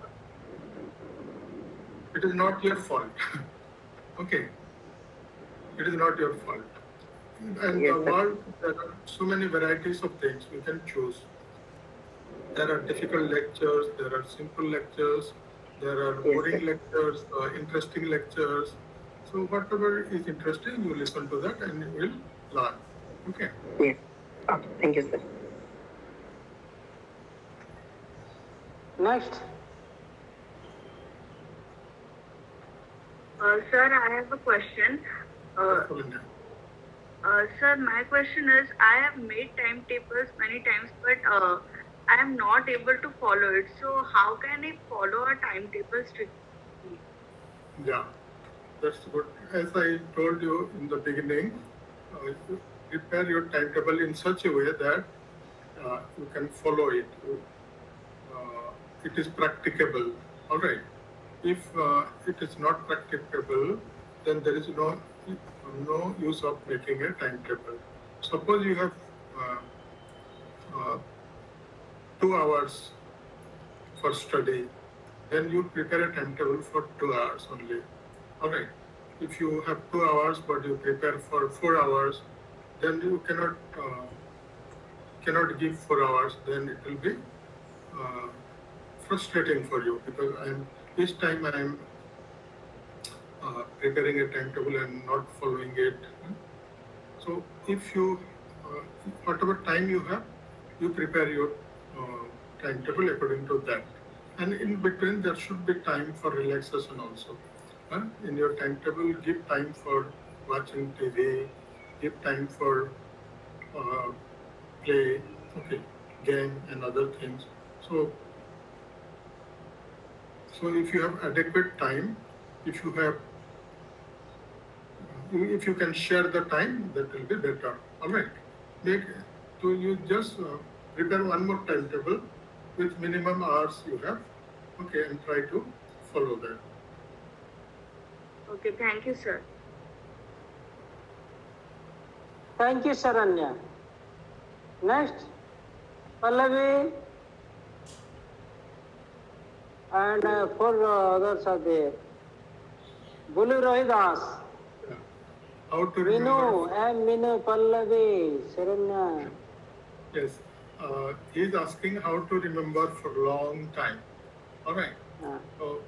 it is not your fault. Okay. It is not your fault. And Yes, the sir. world, there are so many varieties of things we can choose. There are difficult lectures, there are simple lectures, there are Yes, boring sir. lectures, uh, interesting lectures. So whatever is interesting, you listen to that and you will learn. Okay. Yes. Okay. Thank you, sir. Next. Uh, sir, I have a question. Uh, uh, sir, my question is, I have made timetables many times, but uh, I am not able to follow it. So how can I follow a timetable strictly? Yeah, that's good. As I told you in the beginning, uh, you prepare your timetable in such a way that uh, you can follow it. Uh, it is practicable. All right. If uh, it is not practicable, then there is no no use of making a timetable. Suppose you have uh, uh, two hours for study, then you prepare a timetable for two hours only. All right. If you have two hours but you prepare for four hours, then you cannot uh, cannot give four hours. Then it will be uh, frustrating for you, because I'm each time I am uh, preparing a timetable and not following it. So if you uh, whatever time you have, you prepare your uh, timetable according to that. And in between, there should be time for relaxation also. Huh? In your timetable, give time for watching T V, give time for uh, play, okay, game and other things. So, so if you have adequate time, if you have, if you can share the time, that will be better. All right. Make, so you just uh, prepare one more timetable with minimum hours you have, okay, and try to follow that. Okay, thank you, sir. Thank you, Saranya. Next, Pallavi and uh, four uh, others are there. Bulu Rohidas, Yeah. How to Minu, remember? and Minu, Pallavi, Saranya. Yes. Uh, he is asking how to remember for a long time. All right. Uh, So,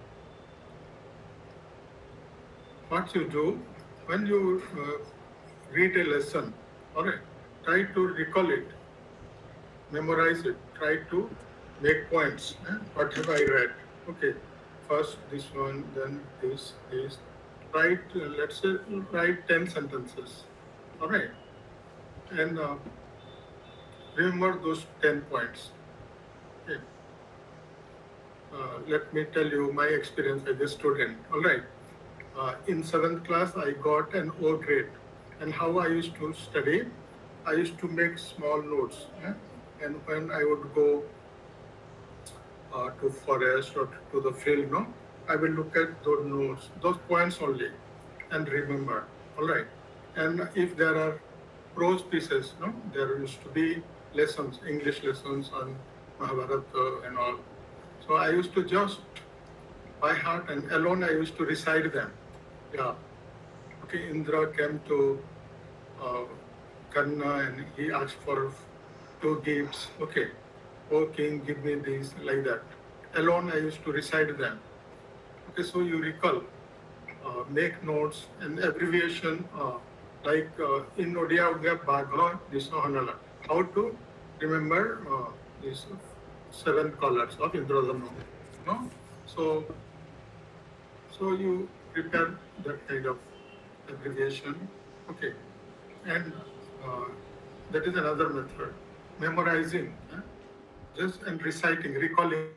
what you do when you uh, read a lesson, all right, try to recall it, memorize it, try to make points. Eh? What have I read? Okay, first this one, then this, this. Write, uh, let's say, write ten sentences, all right, and uh, remember those ten points. Okay. Uh, let me tell you my experience as a student, all right. Uh, in seventh class, I got an O grade. And how I used to study, I used to make small notes. Eh? And when I would go uh, to forest or to the field, no, I will look at those notes, those points only, and remember. All right. And if there are prose pieces, no, there used to be lessons, English lessons on Mahabharata and all. So I used to just by heart and alone I used to recite them. Yeah. Okay, Indra came to uh, Karna and he asked for two gifts. Okay, oh king, give me these, like that. Alone I used to recite them. Okay, so you recall, uh, make notes and abbreviation, uh, like uh, in Odia we have Bhagavad, this Hanala. How to remember uh, these seven colors of Indradhamma. No? So, so you prepare that kind of abbreviation, okay, and uh, that is another method. Memorizing, eh? Just and reciting, recalling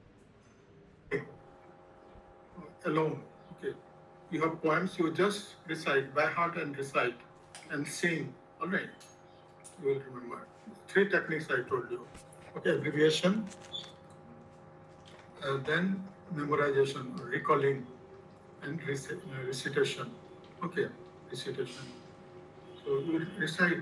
alone, okay. You have poems, you just recite by heart and recite and sing, all right, you will remember. Three techniques I told you, okay, abbreviation, uh, then memorization, recalling, and recitation. Okay, recitation. So you recite.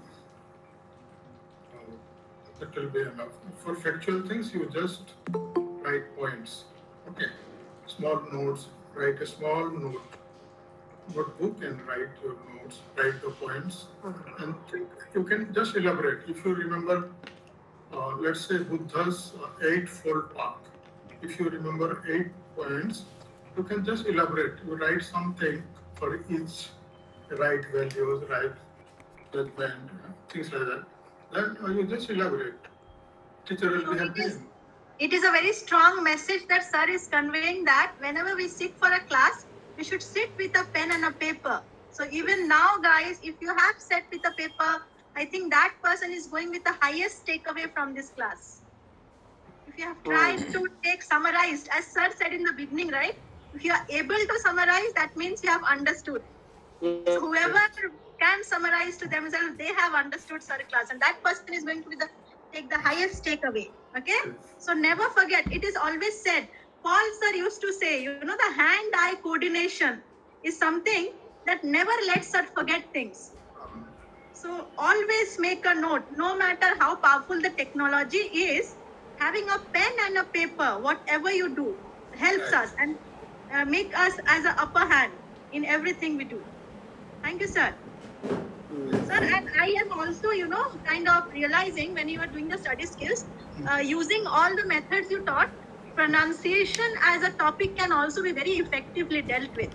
Uh, that will be enough. For factual things, you just write points. Okay, small notes. Write a small note. Notebook and write your notes, write the points, and think, you can just elaborate. If you remember, uh, let's say Buddha's uh, eightfold path. If you remember eight points, you can just elaborate. You write something for each, right values, right judgment, things like that. Then uh, you just elaborate. Teacher will So be it happy. is, it is a very strong message that sir is conveying, that whenever we sit for a class, we should sit with a pen and a paper. So even now, guys, if you have sat with a paper, I think that person is going with the highest takeaway from this class. If you have tried to take summarized, as sir said in the beginning, right? If you are able to summarize, that means you have understood. So whoever can summarize to themselves, they have understood sir class, and that person is going to be the take the highest takeaway. Okay? So never forget, it is always said, Paul sir used to say, you know, the hand-eye coordination is something that never lets us forget things. So always make a note, no matter how powerful the technology is, having a pen and a paper, whatever you do, helps us and uh, make us as an upper hand in everything we do. Thank you, sir. Sir, and I am also, you know, kind of realizing when you are doing the study skills, uh, using all the methods you taught, pronunciation as a topic can also be very effectively dealt with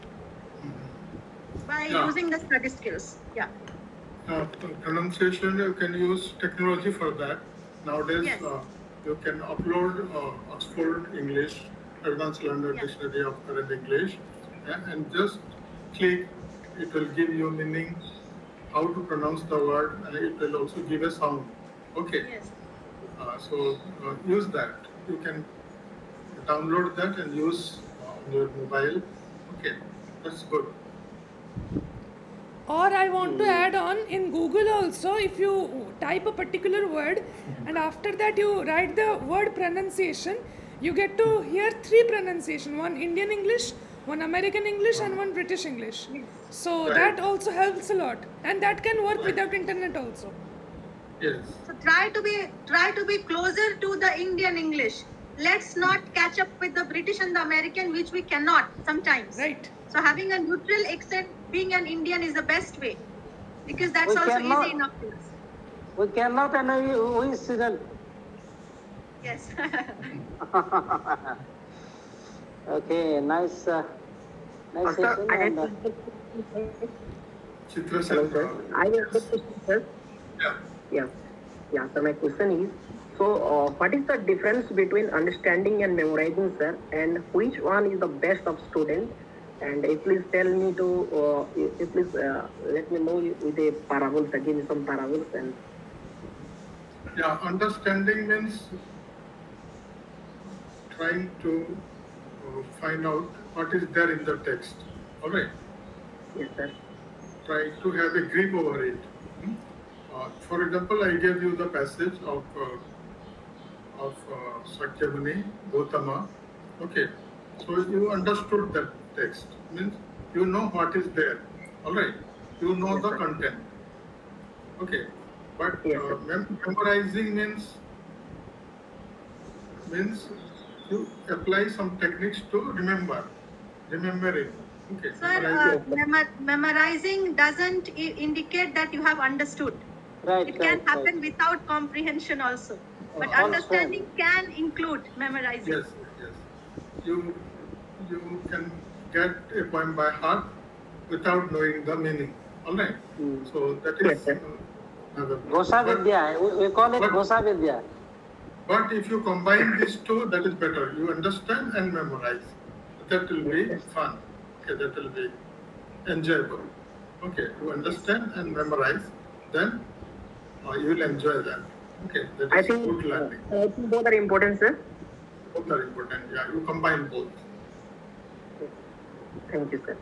by Yeah. using the study skills. Yeah. Uh, pronunciation, you can use technology for that. Nowadays, Yes. uh, you can upload uh, Oxford English, Advanced Learner Yeah. Dictionary of Current English, and, and just click. It will give you meaning, how to pronounce the word, and it will also give a sound. Okay. Yes. Uh, so uh, use that. You can download that and use uh, on your mobile. Okay, that's good. Or I want to add on, in Google also, if you type a particular word and after that you write the word pronunciation, you get to hear three pronunciation, one Indian English, one American English and one British English. So Right. that also helps a lot, and that can work without internet also. Yes. So try to be try to be closer to the Indian English. Let's not catch up with the British and the American, which we cannot sometimes. Right. So having a neutral accent, being an Indian, is the best way, because that's We also cannot- easy enough. to us. We cannot know which season. Yes. Okay, nice, uh, nice Also, session. I And, uh, Chitra Hello, said, sir. uh, I have a question, sir. yeah. Yeah. Yeah. So my question is, so uh, what is the difference between understanding and memorizing, sir? And which one is the best of student? And if please tell me to, uh, if if please uh, let me know with a parables, uh, give me some parables and. Yeah, understanding means trying to uh, find out what is there in the text. All right. Yes, sir. Try to have a grip over it. Hmm? Uh, for example, I gave you the passage of uh, of uh, Sakyamuni, Gautama. Okay, so you understood that text. Means you know what is there. All right, you know Yes, the sir. content. Okay, but Yes, uh, sir. mem- memorizing means means you apply some techniques to remember, remember it. Okay, Sir, uh, memorizing. mem- memorizing doesn't I- indicate that you have understood. right, It can right, happen right. without comprehension also. But Also- understanding can include memorizing. Yes, yes. You you can get a poem by heart without knowing the meaning. All right. Hmm. So that Yes, is sir. uh, another. Ghosa But, Vidya, we, we call it But- Ghosa Vidya. but if you combine these two, that is better. You understand and memorize. That will be Yes. fun. Okay, that will be enjoyable. Okay, you understand and memorize, then uh, you will enjoy that. Okay, that I is think, good learning. uh, I think both are important, sir. Both are important. Yeah, you combine both. Thank you, sir.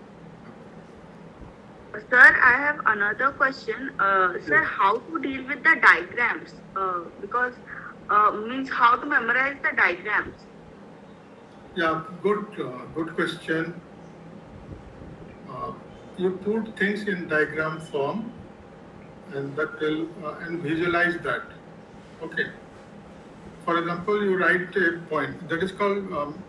Sir, I have another question. Uh, sir, how to deal with the diagrams? Uh, because uh, means how to memorize the diagrams. Yeah, good, uh, good question. Uh, you put things in diagram form, and that will uh, and visualize that. Okay. For example, you write a point that is called um,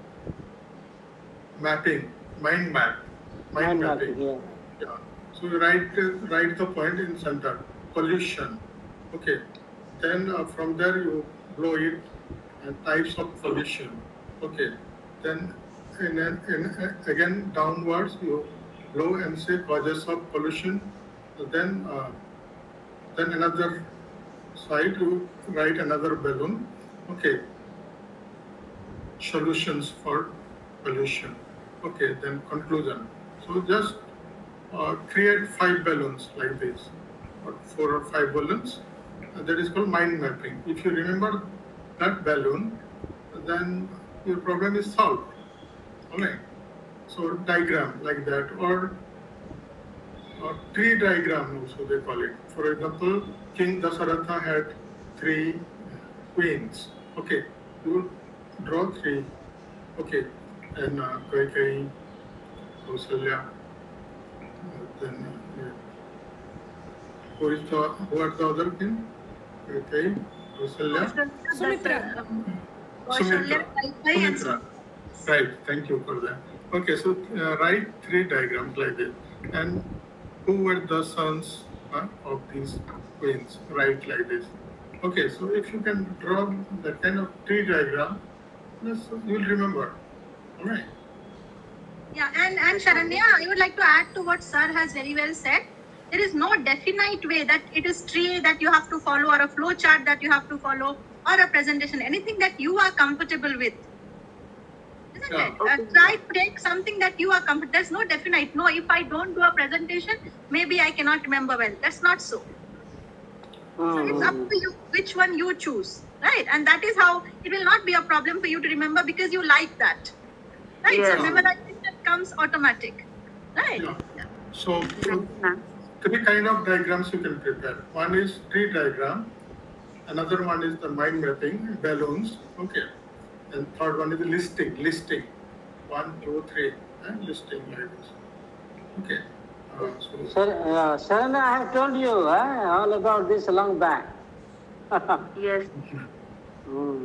mapping, mind map, mind, mind mapping. mapping. Yeah. Yeah. So you write uh, write the point in center, pollution. Okay. Then uh, from there you blow it and types of pollution. Okay. Then in, in, again downwards you blow and say causes of pollution. Then uh, then another side you write another balloon. Okay. Solutions for pollution. Okay. Then conclusion. So just uh, create five balloons like this, or four or five balloons. Uh, that is called mind mapping. If you remember that balloon, then your problem is solved. Alright. So diagram like that, or, or tree diagram also they call it. For example, King Dasaratha had three queens. Okay, you draw three. Okay, and uh, Kaikeyi, Kausalya, uh, then uh, yeah. who is the who are the other king? Kaikeyi, Kausalya, Sumitra. Sumitra. Sumitra. Right, thank you for that. Okay, so uh, write three diagrams like this. And who were the sons uh, of these queens? Write like this. Okay, so if you can draw that kind of tree diagram, yes, you'll remember. All right. Yeah, and, and Sharanya, I would like to add to what Sir has very well said. There is no definite way that it is tree that you have to follow, or a flow chart that you have to follow, or a presentation, anything that you are comfortable with. Isn't Yeah. it? Uh, try to take something that you are comfortable. There's no definite. No, if I don't do a presentation, maybe I cannot remember well. That's not so. So it's up to you which one you choose, right? And that is how it will not be a problem for you to remember, because you like that, right? Yes. So memorization comes automatic, right? Yeah. So three kind of diagrams you can prepare. One is tree diagram. Another one is the mind mapping, balloons. Okay. And third one is the listing, listing. One, two, three, and listing like this. Okay. Uh, so, Sir, uh, Sharanya, I have told you uh, all about this long back. Yes. Hmm.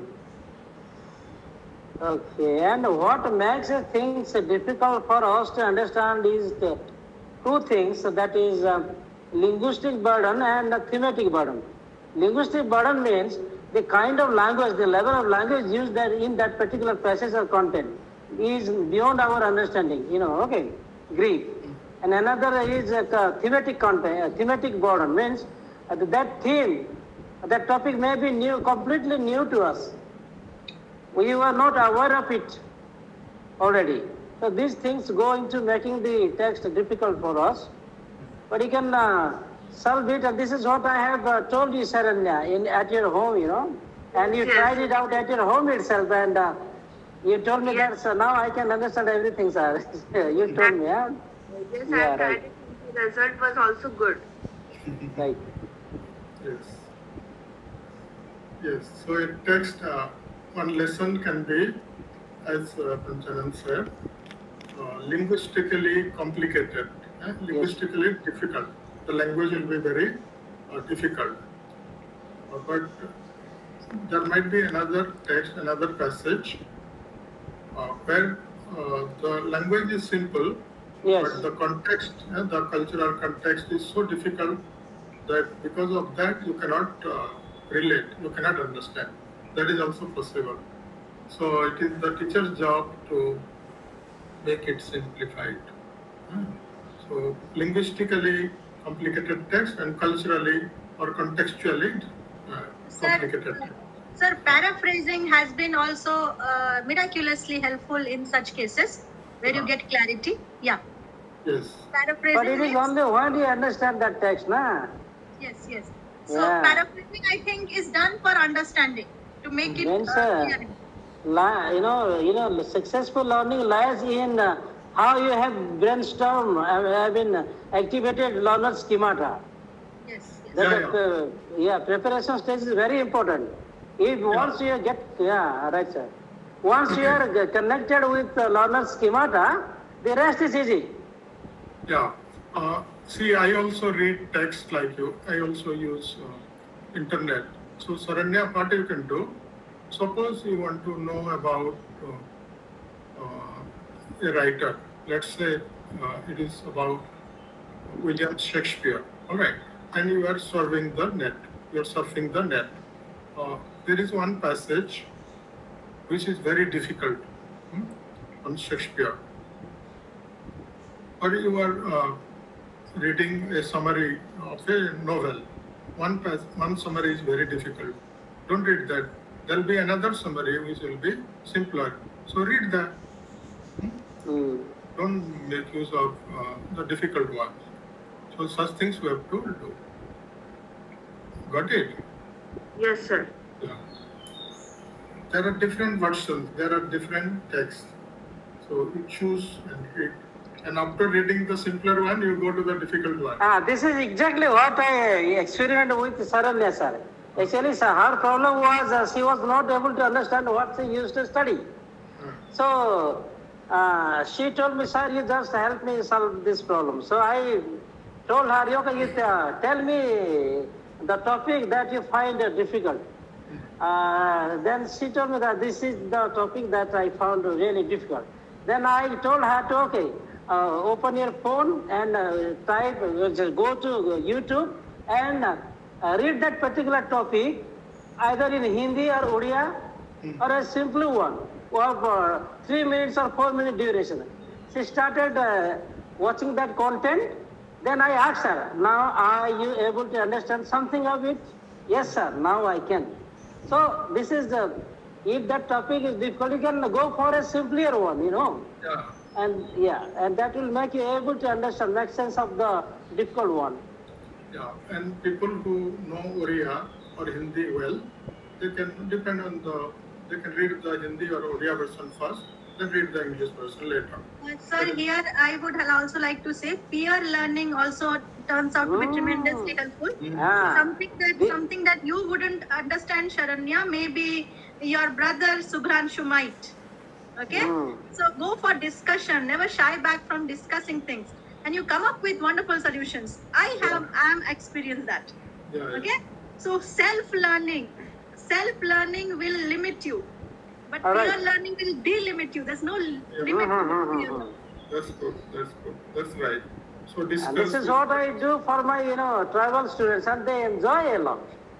Okay, and what makes things difficult for us to understand is the two things, that is uh, linguistic burden and thematic burden. Linguistic burden means the kind of language, the level of language used that in that particular passage or content is beyond our understanding, you know, okay, Greek. And another is uh, thematic content, uh, thematic burden means uh, that theme, that topic may be new, completely new to us. We were not aware of it already. So these things go into making the text difficult for us. But you can uh, solve it, and this is what I have uh, told you, Sharanya, in, at your home, you know. And you Yes. tried it out at your home itself, and uh, you told me Yes. that, so now I can understand everything, sir. You told me, yeah? Yes, Yeah, I tried right. it. The result was also good. Right. yes. Yes. So a text, uh, one lesson can be, as uh, Panchanan said, uh, linguistically complicated, eh? linguistically difficult. The language will be very uh, difficult. Uh, but there might be another text, another passage uh, where uh, the language is simple, Yes. but the context, uh, the cultural context is so difficult that because of that you cannot uh, relate, you cannot understand. That is also possible. So it is the teacher's job to make it simplified. Hmm. So linguistically complicated text and culturally or contextually uh, complicated text. Sir, paraphrasing has been also uh, miraculously helpful in such cases where you Ah. get clarity. Yeah, Yes. paraphrasing. But it is means- only when you understand that text, na? Yes, yes. So Yeah. paraphrasing, I think, is done for understanding, to make it Then, uh, sir, clear. La, you know, you know, successful learning lies in uh, how you have brainstormed, I mean, activated learner schemata. Yes, yes. That, Yeah, uh, yeah, preparation stage is very important. If once you get, yeah, right, sir. Once you are connected with the learner schemata, the rest is easy. Yeah. Uh, see, I also read text like you. I also use uh, internet. So Saranya, what you can do, suppose you want to know about uh, uh, a writer. Let's say uh, it is about William Shakespeare, all right? And you are surfing the net. You are surfing the net. Uh, there is one passage which is very difficult hmm, on Shakespeare. Or you are uh, reading a summary of a novel. One pass, one summary is very difficult. Don't read that. There will be another summary which will be simpler. So read that. Mm. Don't make use of uh, the difficult ones. So such things we have to do. Got it? Yes, sir. Yeah. There are different versions. There are different texts. So you choose and read. And after reading the simpler one, you go to the difficult one. Ah, this is exactly what I experimented with Saranya, sir. Actually, sir, her problem was uh, she was not able to understand what she used to study. Uh, So uh, she told me, sir, you just help me solve this problem. So I told her, okay, you uh, tell me the topic that you find uh, difficult. Uh, then she told me that this is the topic that I found really difficult. Then I told her to, okay, uh, open your phone and uh, type, uh, just go to YouTube and uh, read that particular topic either in Hindi or Odia or a simple one of uh, three minutes or four minute duration. She started uh, watching that content. Then I asked her, now are you able to understand something of it? Yes, sir, now I can. So this is the, if that topic is difficult, you can go for a simpler one, you know. yeah. And yeah, and that will make you able to understand, make sense of the difficult one. Yeah, and people who know Oriya or Hindi well, they can depend on the, they can read the Hindi or Oriya version first, then read the English version later. Uh, sir, here I would also like to say peer learning also turns out to be Mm. tremendously helpful. Ah. Something that The- something that you wouldn't understand, Sharanya, maybe your brother Subhranshu might. Okay? Mm. So go for discussion, never shy back from discussing things. And you come up with wonderful solutions. I have I am experienced that. Yeah, yeah. Okay? So self-learning. Self-learning will limit you. But All right. peer learning will delimit you. There's no l- limit to Mhm, peer mhm, learning. That's good, that's good, that's right. So discuss. And this is what I do for my, you know, tribal students, and they enjoy a lot.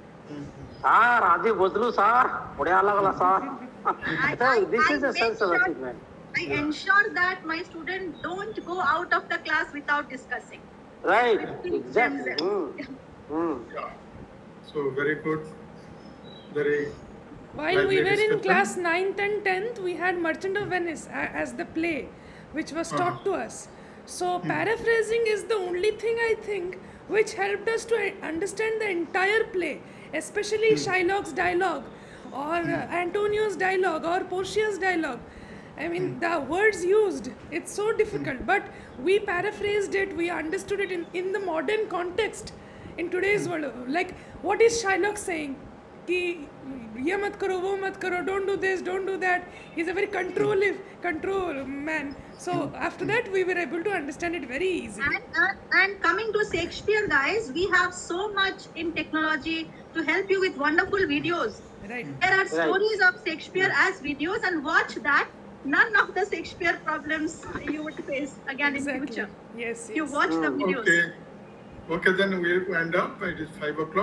Sir, Adi Budlu, sir, Budya Lagala, sir. I- So I- this I is a make sense of sure- achievement. I ensure that my students don't go out of the class without discussing. Right, Between exactly. themselves. Mm. Mm. Yeah. So very good, very. While lively we were in discussion. class ninth and tenth, we had Merchant of Venice a- as the play, which was taught Uh-huh. to us. So paraphrasing is the only thing I think which helped us to uh, understand the entire play, especially Shylock's dialogue or uh, Antonio's dialogue or Portia's dialogue. I mean, the words used, it's so difficult, but we paraphrased it, we understood it in, in the modern context, in today's world. Like, what is Shylock saying? Ki, ye mat karo, wo mat karo, don't do this, don't do that. He's a very controlling, control man. So after that, we were able to understand it very easily. And, uh, and coming to Shakespeare, guys, we have so much in technology to help you with wonderful videos. Right. There are stories of Shakespeare as videos, and watch that. None of the Shakespeare problems you would face again in Exactly. future. Yes, You yes. watch the videos. Okay. Okay, then we'll end up. It is five o'clock.